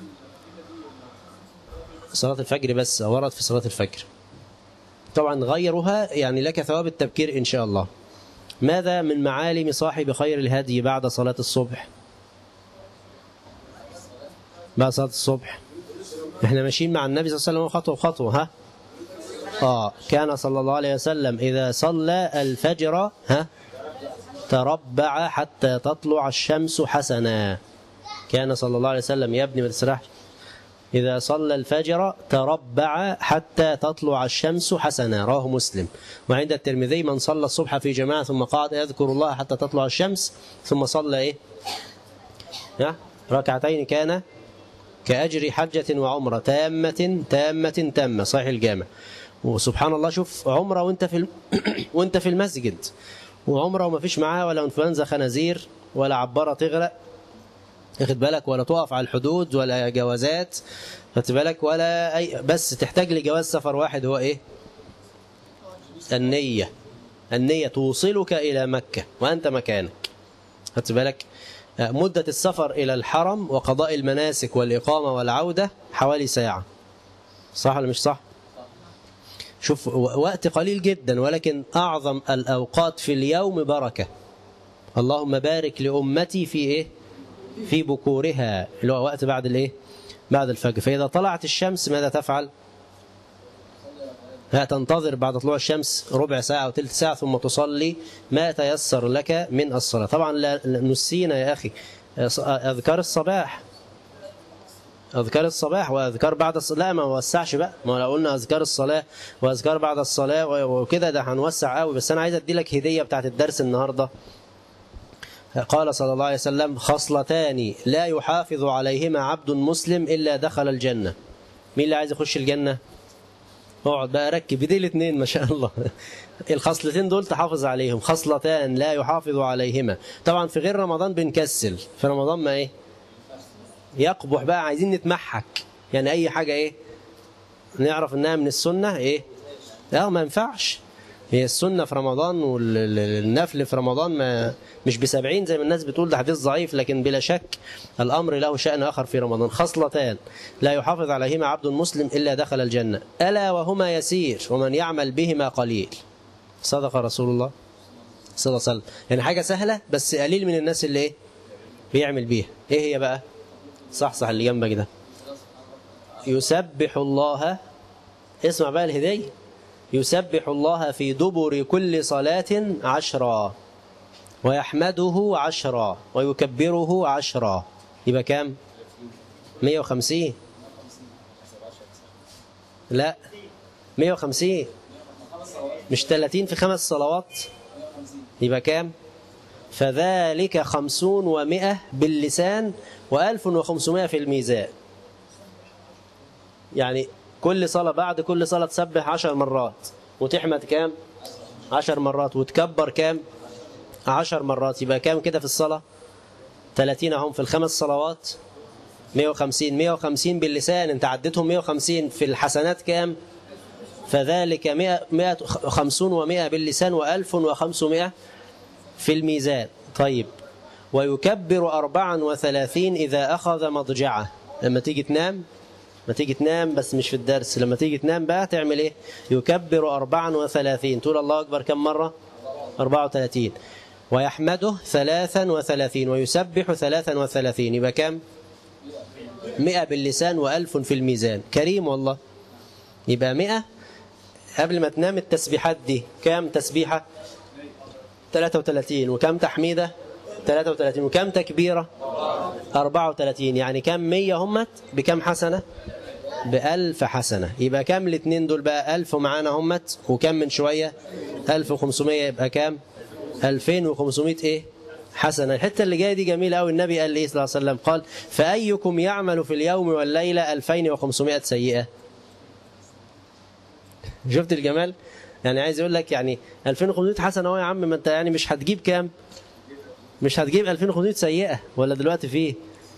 صلاة الفجر بس ورد في صلاة الفجر، طبعا غيرها يعني لك ثواب التبكير إن شاء الله. ماذا من معالم صاحب خير الهدي بعد صلاة الصبح؟ بعد صلاة الصبح احنا ماشيين مع النبي صلى الله عليه وسلم خطوة بخطوة. كان صلى الله عليه وسلم إذا صلى الفجر تربع حتى تطلع الشمس حسنا. كان صلى الله عليه وسلم يا ابني ما تسرحش، إذا صلى الفجر تربع حتى تطلع الشمس حسنا. رواه مسلم. وعند الترمذي من صلى الصبح في جماعة ثم قعد يذكر الله حتى تطلع الشمس ثم صلى ركعتين كان كأجر حجة وعمرة تامة صحيح الجامع. وسبحان الله، شوف عمرة وانت في المسجد، وعمرة وما فيش معاها ولا انفلونزا خنازير ولا عبارة تغرق واخد بالك، ولا تقف على الحدود ولا جوازات، واخد بالك، ولا أي، بس تحتاج لجواز سفر واحد، هو إيه؟ النية. النية توصلك إلى مكة وأنت مكانك، واخد بالك. مدة السفر إلى الحرم وقضاء المناسك والإقامة والعودة حوالي ساعة، صح ولا مش صح؟ شوف، وقت قليل جدا، ولكن أعظم الأوقات في اليوم بركة. اللهم بارك لأمتي في إيه؟ في بكورها، اللي هو وقت بعد الإيه؟ بعد الفجر. فإذا طلعت الشمس ماذا تفعل؟ تنتظر بعد طلوع الشمس ربع ساعة أو تلت ساعة ثم تصلي ما تيسر لك من الصلاة. طبعا لا نسينا يا أخي أذكار الصباح، أذكار الصباح وأذكار بعد الصلاة. لا، ما وسعش بقى، ما لو قلنا أذكار الصلاة وأذكار بعد الصلاة وكده ده هنوسع قوي. بس أنا عايز أدي لك هدية بتاعت الدرس النهاردة. قال صلى الله عليه وسلم: خصلتان لا يحافظ عليهما عبد مسلم إلا دخل الجنة. مين اللي عايز يخش الجنة؟ اقعد بقى ركب دي الاثنين ما شاء الله. الخصلتين دول تحافظ عليهم، خصلتان لا يحافظ عليهما. طبعا في غير رمضان بنكسل، في رمضان ما ايه يقبح بقى، عايزين نتمحك، يعني اي حاجة ايه نعرف انها من السنة ايه ما ينفعش. هي السنة في رمضان والنفل في رمضان ما مش ب70 زي ما الناس بتقول، ده حديث ضعيف، لكن بلا شك الأمر له شأن آخر في رمضان. خصلتان لا يحافظ عليهما عبد مسلم إلا دخل الجنة، ألا وهما يسير ومن يعمل بهما قليل. صدق رسول الله صلى الله عليه وسلم. يعني حاجة سهلة بس قليل من الناس اللي ايه بيعمل بيها. ايه هي بقى؟ صح اللي جنبك ده. يسبح الله، اسمع بقى الهدية، يسبح الله في دبر كل صلاة 10 ويحمده 10 ويكبره 10. يبقى كام؟ 150. لا 150 مش 30 في 5 صلوات. يبقى كام؟ فذلك 50 و100 باللسان و1500 في الميزان. يعني كل صلاة بعد كل صلاة تسبح 10 مرات وتحمد كام؟ 10 مرات وتكبر كام؟ 10 مرات. يبقى كام كده في الصلاة؟ 30 هم في ال5 صلوات 150. 150 باللسان انت عديتهم، 150 في الحسنات كام؟ فذلك 150 و100 باللسان و1500 في الميزان. طيب، ويكبر 34 إذا أخذ مضجعه. لما تيجي تنام، ما تيجي تنام بس مش في الدرس، لما تيجي تنام بقى تعمل ايه؟ يكبر 34، تقول الله أكبر كم مرة؟ 34. ويحمده 33 ويسبح 33. يبقى كم؟ 100 باللسان و1000 في الميزان. كريم والله. يبقى 100 قبل ما تنام. التسبيحات دي كم تسبيحة؟ 33. وكم تحميدة؟ 33. وكم تكبيرة؟ 34. يعني كم 100 همت بكم حسنة؟ ب1000 حسنة. يبقى كم الاثنين دول بقى؟ 1000 معانا همت، وكم من شوية 1500، يبقى كم؟ 2500 ايه حسنة. الحتة اللي جاية دي جميلة قوي. النبي قال ايه صلى الله عليه وسلم؟ قال: فأيكم يعمل في اليوم والليلة 2500 سيئة. شفت الجمال؟ يعني عايز يقول لك يعني 2500 حسنة اهو يا عم، ما انت يعني مش هتجيب كام؟ مش هتجيب 2500 سيئة ولا دلوقتي فيه.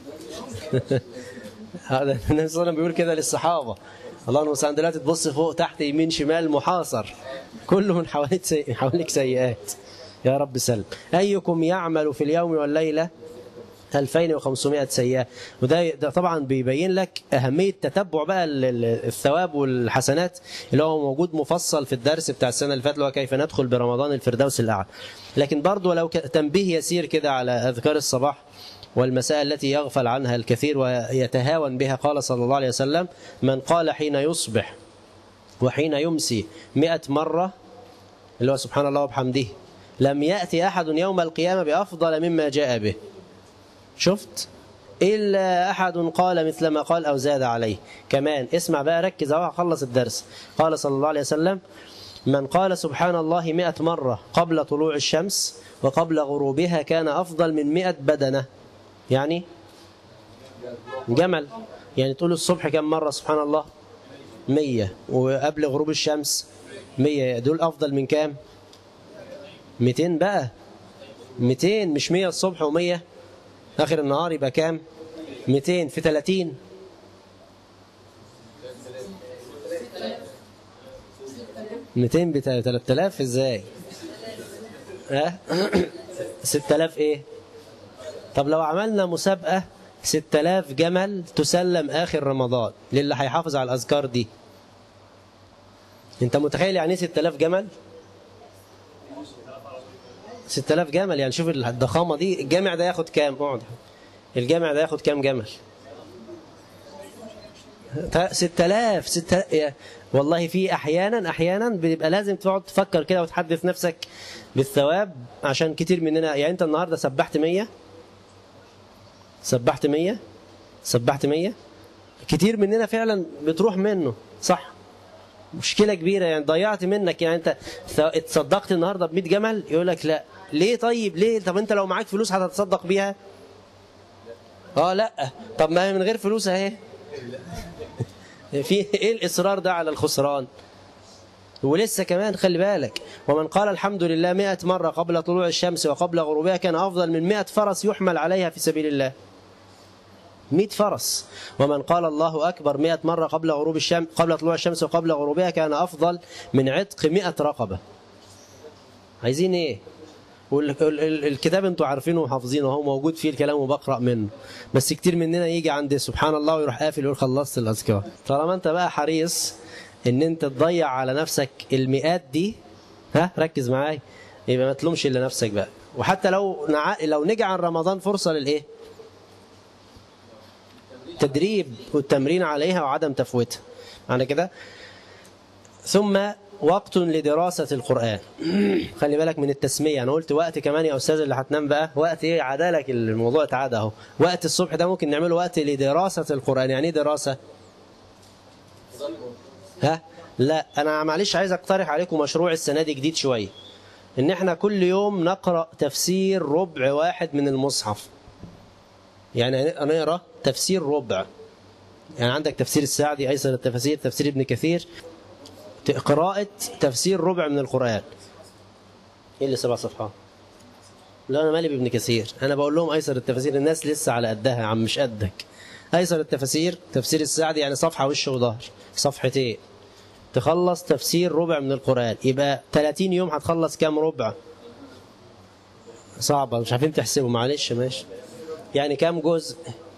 هذا النبي صلى الله عليه وسلم بيقول كده للصحابة. الله المستعان، دلوقتي تبص فوق تحت يمين شمال محاصر، كله من حواليك سيئات. يا رب سلم. أيكم يعمل في اليوم والليلة 2500 سيئة. وده طبعا بيبين لك أهمية تتبع بقى الثواب والحسنات، اللي هو موجود مفصل في الدرس بتاع السنة اللي فاتت، اللي هو كيف ندخل برمضان الفردوس الأعلى. لكن برضو لو تنبيه يسير كده على أذكار الصباح والمساء التي يغفل عنها الكثير ويتهاون بها. قال صلى الله عليه وسلم: من قال حين يصبح وحين يمسي 100 مرة، اللي هو سبحان الله وبحمده، لم يأتي أحد يوم القيامة بأفضل مما جاء به. شفت؟ إلا أحد قال مثل ما قال أو زاد عليه. كمان اسمع بقى، ركز أهو هخلص الدرس. قال صلى الله عليه وسلم: من قال سبحان الله 100 مرة قبل طلوع الشمس وقبل غروبها كان أفضل من 100 بدنة. يعني جمل. يعني تقول الصبح كم مرة سبحان الله؟ 100. وقبل غروب الشمس 100. دول أفضل من كام؟ 200 بقى. 200 مش 100 الصبح و100 آخر النهار يبقى كام؟ 200 في 30 200 ب 3000 ازاي؟ 6000 ايه؟ طب لو عملنا مسابقة 6000 جمل تسلم آخر رمضان للي هيحافظ على الأذكار دي. انت متخيل يعني ايه 6000 جمل؟ 6000 جمل يعني شوف الضخامة دي. الجامع ده ياخد كام؟ اقعد. الجامع ده ياخد كام جمل؟ 6000 والله في احيانا بيبقى لازم تقعد تفكر كده وتحدث نفسك بالثواب، عشان كتير مننا يعني انت النهارده سبحت 100 كتير مننا فعلا بتروح منه، صح؟ مشكلة كبيرة يعني ضيعت منك. يعني انت اتصدقت النهارده ب 100 جمل، يقول لك لا ليه؟ طيب ليه؟ طب انت لو معاك فلوس هتتصدق بيها؟ لا. طب ما هي من غير فلوس اهي. في ايه الاصرار ده على الخسران؟ ولسه كمان خلي بالك، ومن قال الحمد لله 100 مرة قبل طلوع الشمس وقبل غروبها كان أفضل من 100 فرس يحمل عليها في سبيل الله. 100 فرس. ومن قال الله أكبر 100 مرة قبل غروب الشمس قبل طلوع الشمس وقبل غروبها كان أفضل من عتق 100 رقبة. عايزين ايه؟ والكتاب انتوا عارفينه وحافظينه وهو موجود فيه الكلام وبقرأ منه، بس كتير مننا يجي عند سبحان الله ويروح قافل ويقول خلصت الأذكار. طالما انت بقى حريص ان انت تضيع على نفسك المئات دي، ركز معايا، يبقى ما تلومش الا نفسك بقى. وحتى لو نجي عن رمضان فرصة للايه؟ تدريب والتمرين عليها وعدم تفويتها. معنى كده. ثم وقت لدراسة القرآن. خلي بالك من التسمية، أنا قلت وقت كمان يا أستاذ اللي هتنام بقى، وقت إيه؟ عدالك الموضوع اتعاد أهو. وقت الصبح ده ممكن نعمله وقت لدراسة القرآن. يعني إيه دراسة؟ لا أنا معلش عايز أقترح عليكم مشروع السنة دي جديد شوية، إن إحنا كل يوم نقرأ تفسير ربع واحد من المصحف. يعني نقرأ تفسير ربع. يعني عندك تفسير السعدي، أيسر التفاسير، تفسير ابن كثير، قراءة تفسير ربع من القرآن. ايه اللي 7 صفحات؟ لا انا مالي بابن كثير، انا بقول لهم ايسر التفاسير، الناس لسه على قدها يا عم مش قدك. ايسر التفاسير تفسير السعدي يعني صفحة وش وظهر، صفحتين تخلص تفسير ربع من القرآن. يبقى 30 يوم هتخلص كام ربع؟ صعبة مش عارفين تحسبوا، معلش ماشي. يعني كام جزء؟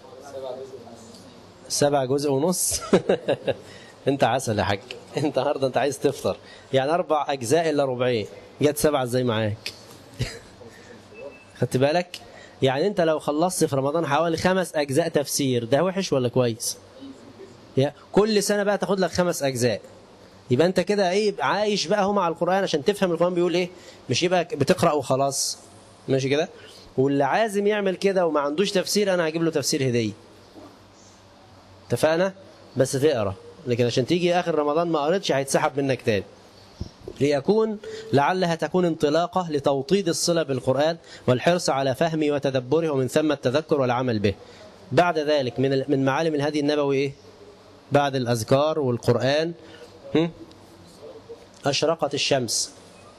7 جزء ونص. انت عسل يا حاج، انت النهارده انت عايز تفطر. يعني 4 أجزاء إلا ربعين، جت 7 ازاي معاك؟ خدت بالك؟ يعني انت لو خلصت في رمضان حوالي 5 أجزاء تفسير، ده وحش ولا كويس؟ كل سنة بقى تاخد لك 5 أجزاء، يبقى انت كده ايه؟ عايش بقى هو مع القرآن عشان تفهم القرآن بيقول ايه، مش يبقى بتقرأ وخلاص. ماشي كده؟ واللي عازم يعمل كده وما عندوش تفسير انا هجيب له تفسير هدية. اتفقنا؟ بس تقرأ، لكن عشان تيجي آخر رمضان ما قريتش هيتسحب منك تاني. لعلها تكون انطلاقة لتوطيد الصلة بالقرآن والحرص على فهمه وتدبره، ومن ثم التذكر والعمل به. بعد ذلك من معالم الهدي النبوي ايه؟ بعد الأذكار والقرآن أشرقت الشمس.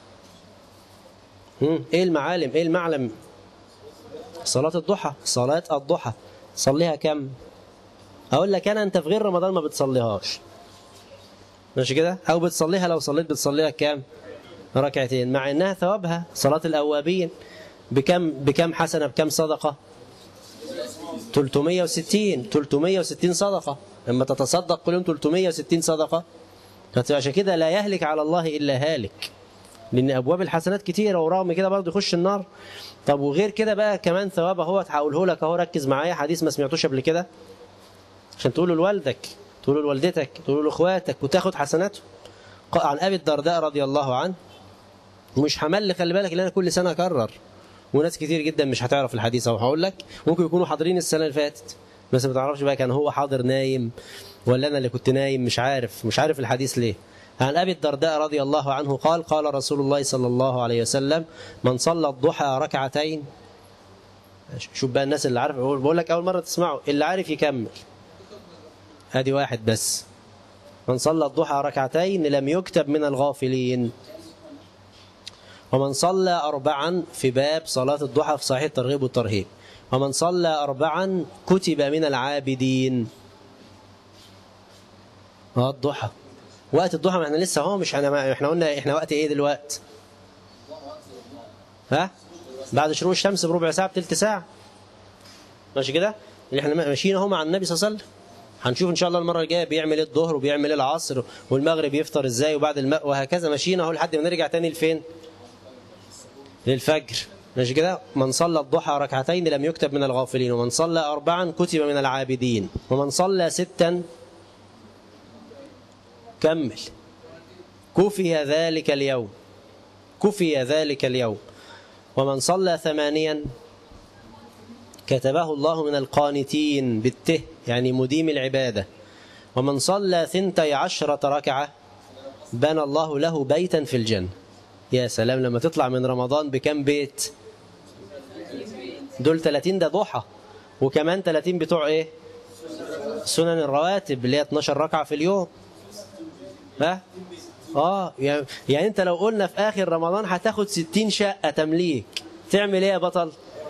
ايه المعالم؟ ايه المعلم؟ صلاة الضحى. صلاة الضحى صليها كم؟ اقول لك انت في غير رمضان ما بتصليهاش، ماشي كده؟ او بتصليها لو صليت بتصليها كام؟ 2 ركعتين، مع انها ثوابها صلاة الاوابين بكم حسنة، بكم صدقة؟ 360 صدقة. لما تتصدق كل يوم 360 صدقة. عشان كده لا يهلك على الله الا هالك، لان ابواب الحسنات كتيرة ورغم كده برضه يخش النار. طب وغير كده بقى كمان ثواب اهو هقوله لك اهو، ركز معايا، حديث ما سمعتوش قبل كده عشان تقوله لوالدك، تقوله لوالدتك، تقوله لاخواتك وتاخد حسناته. عن ابي الدرداء رضي الله عنه، ومش حمل خلي بالك اللي انا كل سنه اكرر، وناس كتير جدا مش هتعرف الحديث اهو هقول لك، ممكن يكونوا حاضرين السنه اللي فاتت بس ما تعرفش بقى كان هو حاضر نايم ولا انا اللي كنت نايم، مش عارف الحديث ليه. عن ابي الدرداء رضي الله عنه قال قال رسول الله صلى الله عليه وسلم من صلى الضحى ركعتين. شوف بقى الناس اللي عارف، بقول لك اول مره تسمعه، اللي عارف يكمل. ادي واحد بس. من صلى الضحى ركعتين لم يكتب من الغافلين. ومن صلى 4 في باب صلاة الضحى في صحيح الترغيب والترهيب. ومن صلى 4 كتب من العابدين. الضحى، وقت الضحى، ما احنا لسه اهو، مش احنا قلنا احنا وقت ايه دلوقتي؟ ها؟ بعد شروق الشمس بربع ساعة بتلت ساعة، ماشي كده؟ اللي احنا ماشيين اهو مع النبي صلى الله عليه وسلم. هنشوف ان شاء الله المرة الجاية بيعمل ايه الظهر وبيعمل ايه العصر والمغرب يفطر ازاي وبعد الماء وهكذا، ماشيين اهو لحد ما نرجع تاني لفين؟ للفجر، ماشي كده؟ من صلى الضحى 2 لم يكتب من الغافلين، ومن صلى 4 كتب من العابدين، ومن صلى 6 كمل كفي ذلك اليوم، كفي ذلك اليوم، ومن صلى 8 كتبه الله من القانتين بالته، يعني مديم العبادة، ومن صلى 12 ركعة بنى الله له بيتا في الجنة. يا سلام، لما تطلع من رمضان بكم بيت؟ دول 30 ده ضحى، وكمان 30 بتوع ايه؟ سنن الرواتب اللي هي 12 ركعة في اليوم. ها؟ يعني انت لو قلنا في اخر رمضان هتاخد 60 شقة تمليك، تعمل ايه يا بطل؟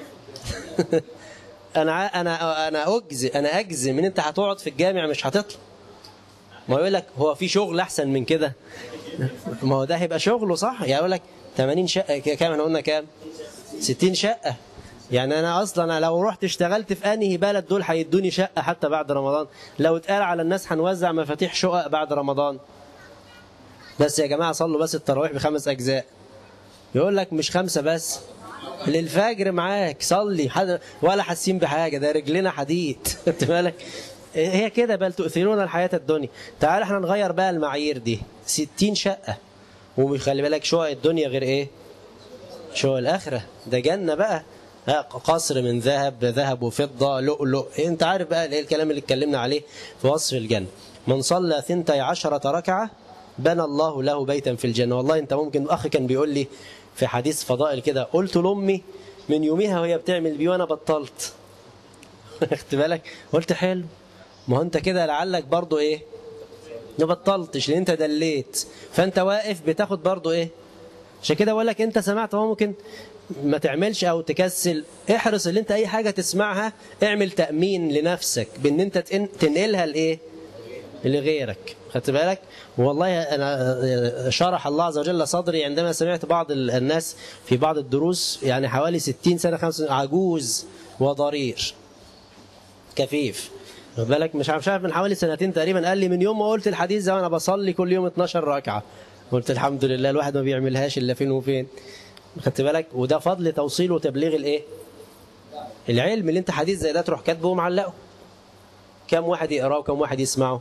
انا اجزم ان انت هتقعد في الجامع مش هتطلع. ما يقول لك هو في شغل احسن من كده؟ ما هو ده هيبقى شغله صح؟ يعني يقول لك 80 شقة، كام احنا قلنا كام؟ 60 شقة. يعني انا اصلا لو رحت اشتغلت في انهي بلد دول هيدوني شقة حتى بعد رمضان؟ لو اتقال على الناس هنوزع مفاتيح شقق بعد رمضان. بس يا جماعة صلوا بس التراويح ب5 أجزاء. يقول لك مش 5 بس، للفجر معاك صلي، ولا حاسين بحاجة، ده رجلنا حديد. خدت بالك؟ هي كده، بل تؤثرون الحياة الدنيا. تعال احنا نغير بقى المعايير دي، 60 شقة، وخلي بالك شقق الدنيا غير ايه؟ شقق الآخرة، ده جنة بقى، قصر من ذهب وفضة لؤلؤ. انت عارف بقى ايه الكلام اللي اتكلمنا عليه في وصف الجنة. من صلى 12 ركعة بنى الله له بيتا في الجنة. والله انت ممكن، اخي كان بيقول لي في حديث فضائل كده، قلت لأمي من يوميها وهي بتعمل بيه وانا بطلت. خدت بالك؟ قلت حلو، ما هو انت كده لعلك برضو ايه؟ ما بطلتش لان انت دليت، فانت واقف بتاخد برضو ايه؟ عشان كده بقول لك انت سمعت، هو ممكن ما تعملش او تكسل، احرص ان انت اي حاجة تسمعها اعمل تأمين لنفسك بان انت تنقلها لايه؟ لغيرك. خدت بالك؟ والله أنا شرح الله عز وجل صدري عندما سمعت بعض الناس في بعض الدروس، يعني حوالي 60 سنة 50 عجوز وضرير كفيف. خدت بالك؟ مش عارف من حوالي 2 تقريبا، قال لي من يوم ما قلت الحديث ده وانا بصلي كل يوم 12 ركعة. قلت الحمد لله، الواحد ما بيعملهاش الا فين وفين. خدت بالك؟ وده فضل توصيل وتبليغ الايه؟ العلم. اللي انت حديث زي ده تروح كاتبه ومعلقه، كم واحد يقراه وكم واحد يسمعه؟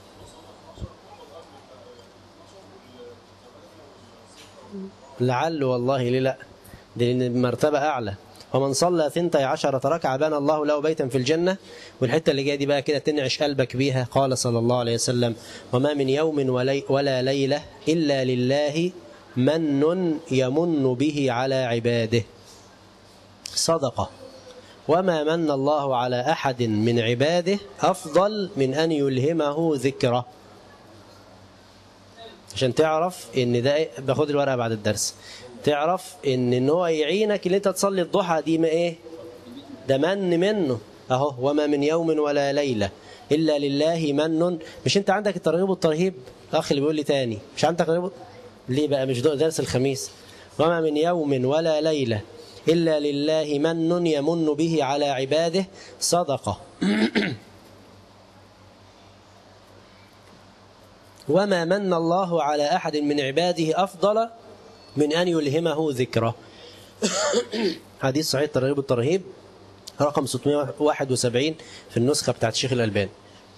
لعل والله ليه لا، دي مرتبة أعلى. ومن صلى 12 ركعة بنى الله له بيتا في الجنة. والحتة اللي جايه دي بقى كده تنعش قلبك بيها. قال صلى الله عليه وسلم: وما من يوم ولا ليلة إلا لله من يمن به على عباده صدقة، وما من الله على أحد من عباده أفضل من أن يلهمه ذكره. عشان تعرف ان ده باخد الورقه بعد الدرس، تعرف ان هو يعينك اللي انت تصلي الضحى دي، ما ايه ده؟ من منه اهو. وما من يوم ولا ليله الا لله من. مش انت عندك الترغيب والترهيب؟ اخ اللي بيقول لي تاني مش عندك ترغيب؟ ليه بقى مش درس الخميس؟ وما من يوم ولا ليله الا لله من يمن به على عباده صدقه، وما من الله على أحد من عباده أفضل من أن يلهمه ذكره. حديث صحيح الترغيب والترهيب رقم 671 في النسخة بتاعت الشيخ الألباني.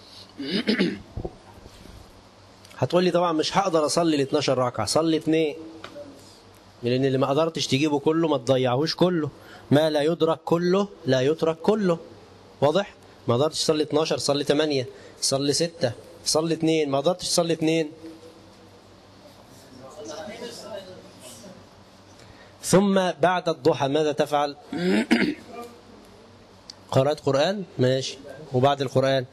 هتقول لي طبعا مش هقدر أصلي ال 12 ركعة، صلي 2، لأن اللي ما قدرتش تجيبه كله ما تضيعهوش كله. ما لا يدرك كله لا يترك كله. واضح؟ ما قدرتش تصلي 12 صلي 8، صلي 6، صلي 2، ما قدرتش تصلي 2. ثم بعد الضحى ماذا تفعل؟ قرأت قرآن؟ ماشي. وبعد القرآن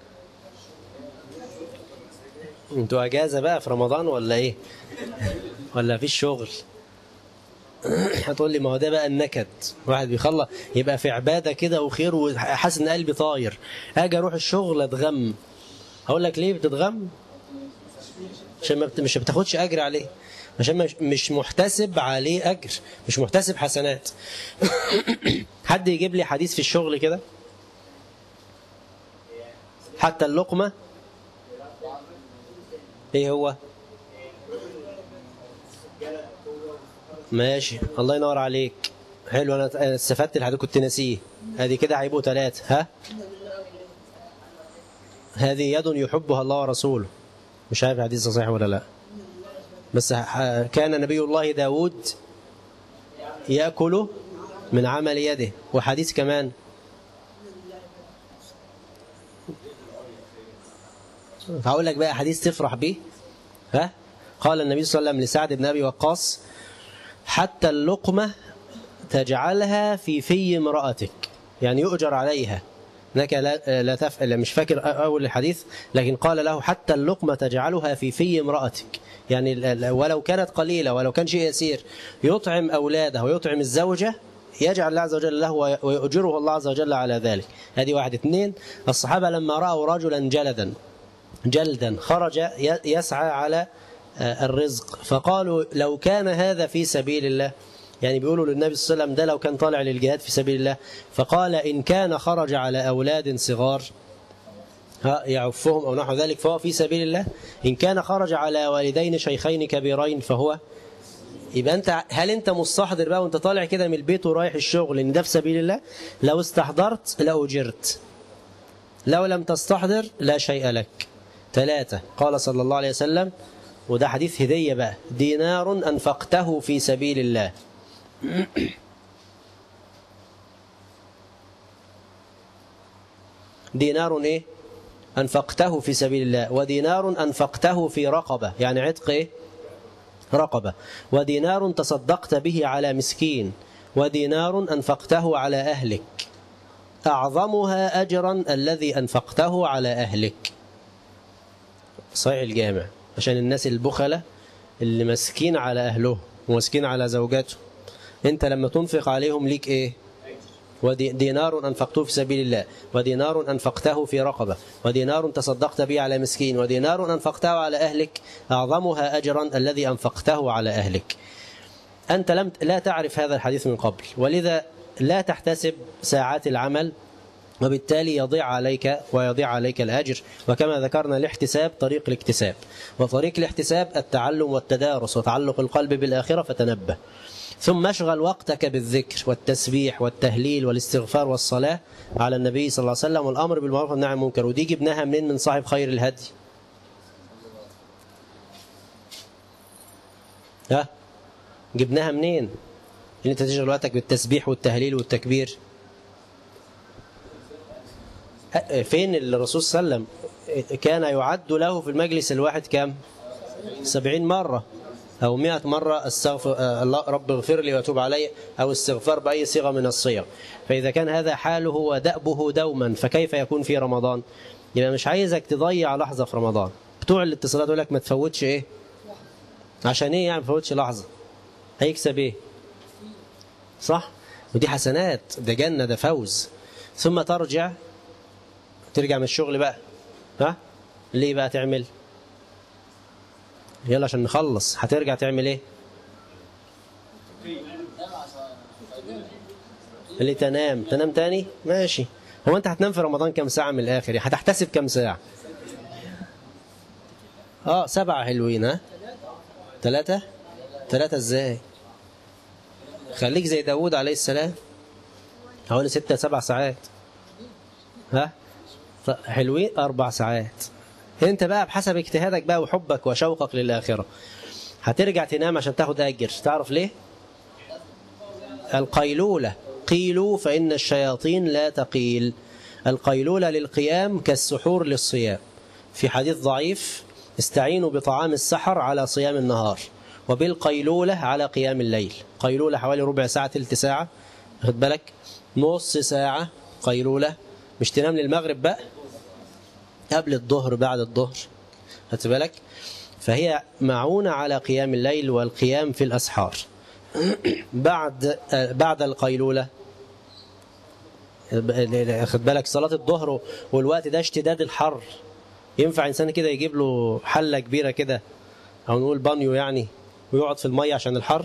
انتوا اجازة بقى في رمضان ولا ايه؟ ولا في الشغل؟ هتقول لي ما هو ده بقى النكد، واحد بيخلص يبقى في عبادة كده وخير وحاسس ان قلبي طاير، اجي اروح الشغل اتغم. هقول لك ليه بتتغم؟ عشان مش بتاخدش اجر عليه، عشان مش محتسب عليه اجر، مش محتسب حسنات. حد يجيب لي حديث في الشغل كده؟ حتى اللقمة ايه هو؟ ماشي، الله ينور عليك، حلو. انا استفدت الحديث كنت ناسيه. ادي كده هيبقوا 3. ها، هذه يد يحبها الله ورسوله. مش عارف حديث صحيح ولا لا، بس كان نبي الله داود يأكل من عمل يده. وحديث كمان هقول لك بقى حديث تفرح به. ها، قال النبي صلى الله عليه وسلم لسعد بن أبي وقاص: حتى اللقمة تجعلها في امرأتك، يعني يؤجر عليها، انك لا تفعل. مش فاكر اول الحديث، لكن قال له: حتى اللقمة تجعلها في امرأتك، يعني ولو كانت قليلة ولو كان شيء يسير، يطعم أولاده ويطعم الزوجة، يجعل الله عز وجل له ويؤجره الله عز وجل على ذلك. هذه 1. 2، الصحابة لما رأوا رجلا جلدا خرج يسعى على الرزق، فقالوا: لو كان هذا في سبيل الله، يعني بيقولوا للنبي صلى الله عليه وسلم ده لو كان طالع للجهاد في سبيل الله. فقال: إن كان خرج على أولاد صغار يعفهم أو نحو ذلك فهو في سبيل الله، إن كان خرج على والدين شيخين كبيرين فهو. يبقى أنت، هل أنت مستحضر بقى وأنت طالع كده من البيت ورايح الشغل إن ده في سبيل الله؟ لو استحضرت لأجرت، لو لم تستحضر لا شيء لك. 3، قال صلى الله عليه وسلم، وده حديث هدية بقى: دينار أنفقته في سبيل الله. دينار إيه؟ أنفقته في سبيل الله. ودينار أنفقته في رقبة، يعني عتق إيه؟ رقبة. ودينار تصدقت به على مسكين. ودينار أنفقته على أهلك. أعظمها أجرا الذي أنفقته على أهلك. صحيح الجامع، عشان الناس البخلة اللي مسكين على أهله ومسكين على زوجاته، أنت لما تنفق عليهم ليك إيه؟ ودينار أنفقته في سبيل الله، ودينار أنفقته في رقبة، ودينار تصدقت به على مسكين، ودينار أنفقته على أهلك، أعظمها أجرا الذي أنفقته على أهلك. أنت لا تعرف هذا الحديث من قبل، ولذا لا تحتسب ساعات العمل، وبالتالي يضيع عليك ويضيع عليك الأجر. وكما ذكرنا الاحتساب طريق الاكتساب، وطريق الاحتساب التعلم والتدارس وتعلق القلب بالآخرة، فتنبه. ثم اشغل وقتك بالذكر والتسبيح والتهليل والاستغفار والصلاة على النبي صلى الله عليه وسلم والأمر بالمعروف والنهي عن المنكر. ودي جبناها منين؟ من صاحب خير الهدي. جبناها منين؟ ان انت تشغل وقتك بالتسبيح والتهليل والتكبير. فين الرسول صلى الله عليه وسلم كان يعد له في المجلس الواحد كم؟ 70 مرة أو 100 مرة استغفر الله رب اغفر لي واتوب علي، أو استغفار بأي صيغة من الصيغ. فإذا كان هذا حاله ودأبه دوما، فكيف يكون في رمضان؟ يبقى مش عايزك تضيع لحظة في رمضان. بتوع الاتصالات يقول لك ما تفوتش إيه؟ عشان إيه يعني ما تفوتش لحظة؟ هيكسب إيه؟ صح؟ ودي حسنات، ده جنة، ده فوز. ثم ترجع من الشغل بقى. ليه بقى تعمل؟ يلا عشان نخلص. هترجع تعمل ايه؟ اللي تنام تاني؟ ماشي. هو انت هتنام في رمضان كم ساعة من الاخر؟ هتحتسب كم ساعة؟ 7 حلوين. 3 ازاي؟ خليك زي داود عليه السلام، حوالي 6-7 ساعات. حلوين 4 ساعات. انت بقى بحسب اجتهادك بقى وحبك وشوقك للآخرة هترجع تنام عشان تاخد أجر. تعرف ليه؟ القيلولة، قيلوا فإن الشياطين لا تقيل. القيلولة للقيام كالسحور للصيام. في حديث ضعيف: استعينوا بطعام السحر على صيام النهار، وبالقيلولة على قيام الليل. قيلولة حوالي ربع ساعة، تلت ساعة، خد بالك، نص ساعة قيلولة. مش تنام للمغرب بقى، قبل الظهر بعد الظهر، خد بالك. فهي معونة على قيام الليل والقيام في الأسحار. بعد القيلولة، خد بالك صلاة الظهر والوقت ده اشتداد الحر، ينفع إنسان كده يجيب له حلة كبيرة كده أو نقول بانيو يعني ويقعد في المية عشان الحر؟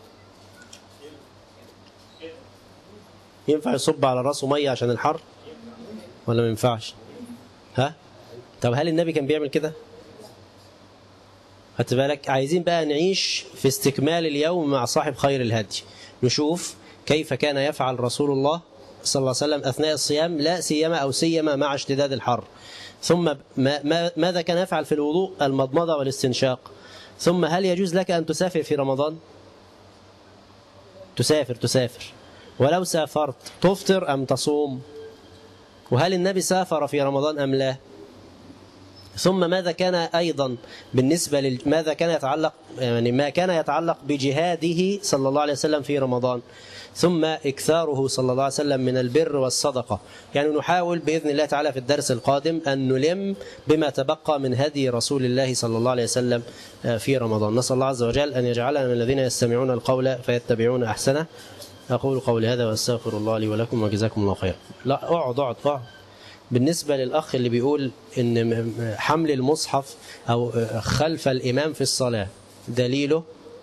ينفع يصب على راسه مية عشان الحر ولا ما ينفعش؟ ها؟ طب هل النبي كان بيعمل كده؟ خدت بالك؟ عايزين بقى نعيش في استكمال اليوم مع صاحب خير الهدي، نشوف كيف كان يفعل رسول الله صلى الله عليه وسلم أثناء الصيام، لا سيما أو سيما مع اشتداد الحر. ثم ماذا كان يفعل في الوضوء؟ المضمضة والاستنشاق. ثم هل يجوز لك أن تسافر في رمضان؟ تسافر. ولو سافرت تفطر أم تصوم؟ وهل النبي سافر في رمضان أم لا؟ ثم ماذا كان أيضا بالنسبة ماذا كان يتعلق، يعني ما كان يتعلق بجهاده صلى الله عليه وسلم في رمضان. ثم إكثاره صلى الله عليه وسلم من البر والصدقة. يعني نحاول بإذن الله تعالى في الدرس القادم أن نلم بما تبقى من هدي رسول الله صلى الله عليه وسلم في رمضان. نسأل الله عز وجل أن يجعلنا من الذين يستمعون القول فيتبعون أحسنه. أقول قولي هذا وأستغفر الله لي ولكم وجزاكم الله خير. لا اقعد. بالنسبة للأخ اللي بيقول إن حمل المصحف أو خلف الإمام في الصلاة دليل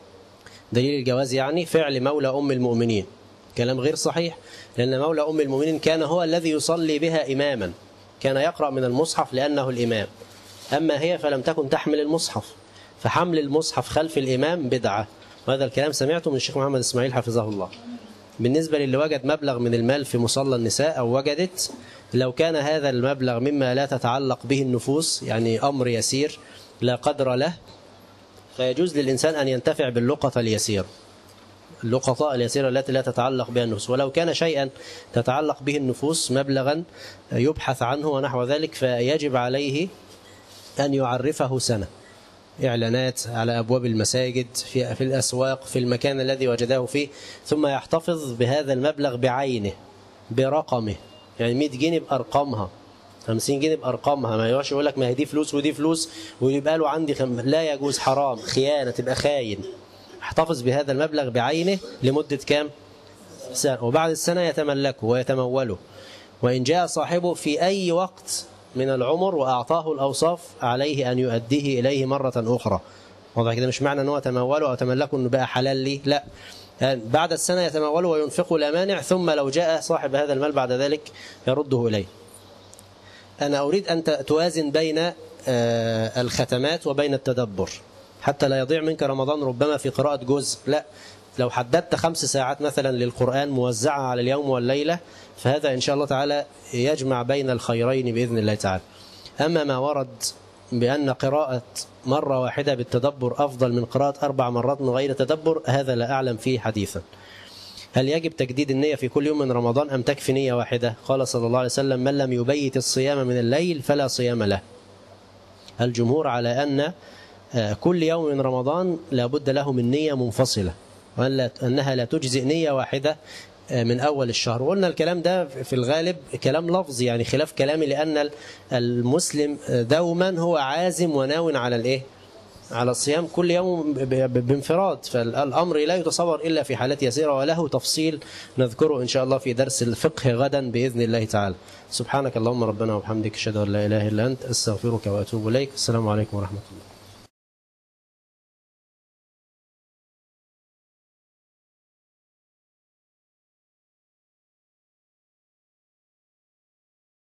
الجواز يعني فعل مولى أم المؤمنين، كلام غير صحيح، لأن مولى أم المؤمنين كان هو الذي يصلي بها إماما، كان يقرأ من المصحف لأنه الإمام، أما هي فلم تكن تحمل المصحف، فحمل المصحف خلف الإمام بدعة. وهذا الكلام سمعته من الشيخ محمد إسماعيل حفظه الله. بالنسبة للي وجد مبلغ من المال في مصلى النساء أو وجدت، لو كان هذا المبلغ مما لا تتعلق به النفوس، يعني أمر يسير لا قدر له، فيجوز للإنسان أن ينتفع باللقطة اليسيرة، اللقطة اليسيرة التي لا تتعلق بها النفوس. ولو كان شيئا تتعلق به النفوس مبلغا يبحث عنه ونحو ذلك، فيجب عليه أن يعرفه سنة، إعلانات على أبواب المساجد، في الأسواق، في المكان الذي وجده فيه، ثم يحتفظ بهذا المبلغ بعينه برقمه، يعني 100 جنيه بأرقامها، 50 جنيه بأرقامها، ما يروحش يقول لك ما هي دي فلوس ودي فلوس ويبقى له عندي لا يجوز، حرام، خيانة، تبقى خاين. احتفظ بهذا المبلغ بعينه لمدة كام؟ سنة، وبعد السنة يتملكه ويتموله. وإن جاء صاحبه في أي وقت من العمر وأعطاه الأوصاف عليه أن يؤديه إليه مرة أخرى. واضح كده؟ مش معنى أنه تموله أو تملكه أنه بقى حلال لي، لا، يعني بعد السنة يتموله وينفقه لا مانع، ثم لو جاء صاحب هذا المال بعد ذلك يرده إليه. أنا أريد أن توازن بين الختمات وبين التدبر، حتى لا يضيع منك رمضان ربما في قراءة جزء، لا، لو حددت 5 ساعات مثلا للقرآن موزعة على اليوم والليلة، فهذا إن شاء الله تعالى يجمع بين الخيرين بإذن الله تعالى. أما ما ورد بأن قراءة مرة واحدة بالتدبر أفضل من قراءة 4 مرات من غير تدبر، هذا لا أعلم فيه حديثا. هل يجب تجديد النية في كل يوم من رمضان أم تكفي نية واحدة؟ قال صلى الله عليه وسلم: من لم يبيت الصيام من الليل فلا صيام له. الجمهور على أن كل يوم من رمضان لابد له من نية منفصلة، وأنها لا تجزئ نية واحدة من أول الشهر. وقلنا الكلام ده في الغالب كلام لفظي، يعني خلاف كلامي، لأن المسلم دوما هو عازم وناو على على الصيام كل يوم بانفراد، فالأمر لا يتصور إلا في حالات يسيرة، وله تفصيل نذكره إن شاء الله في درس الفقه غدا بإذن الله تعالى. سبحانك اللهم ربنا وبحمدك، أشهد أن لا إله إلا أنت، أستغفرك وأتوب إليك. السلام عليكم ورحمة الله.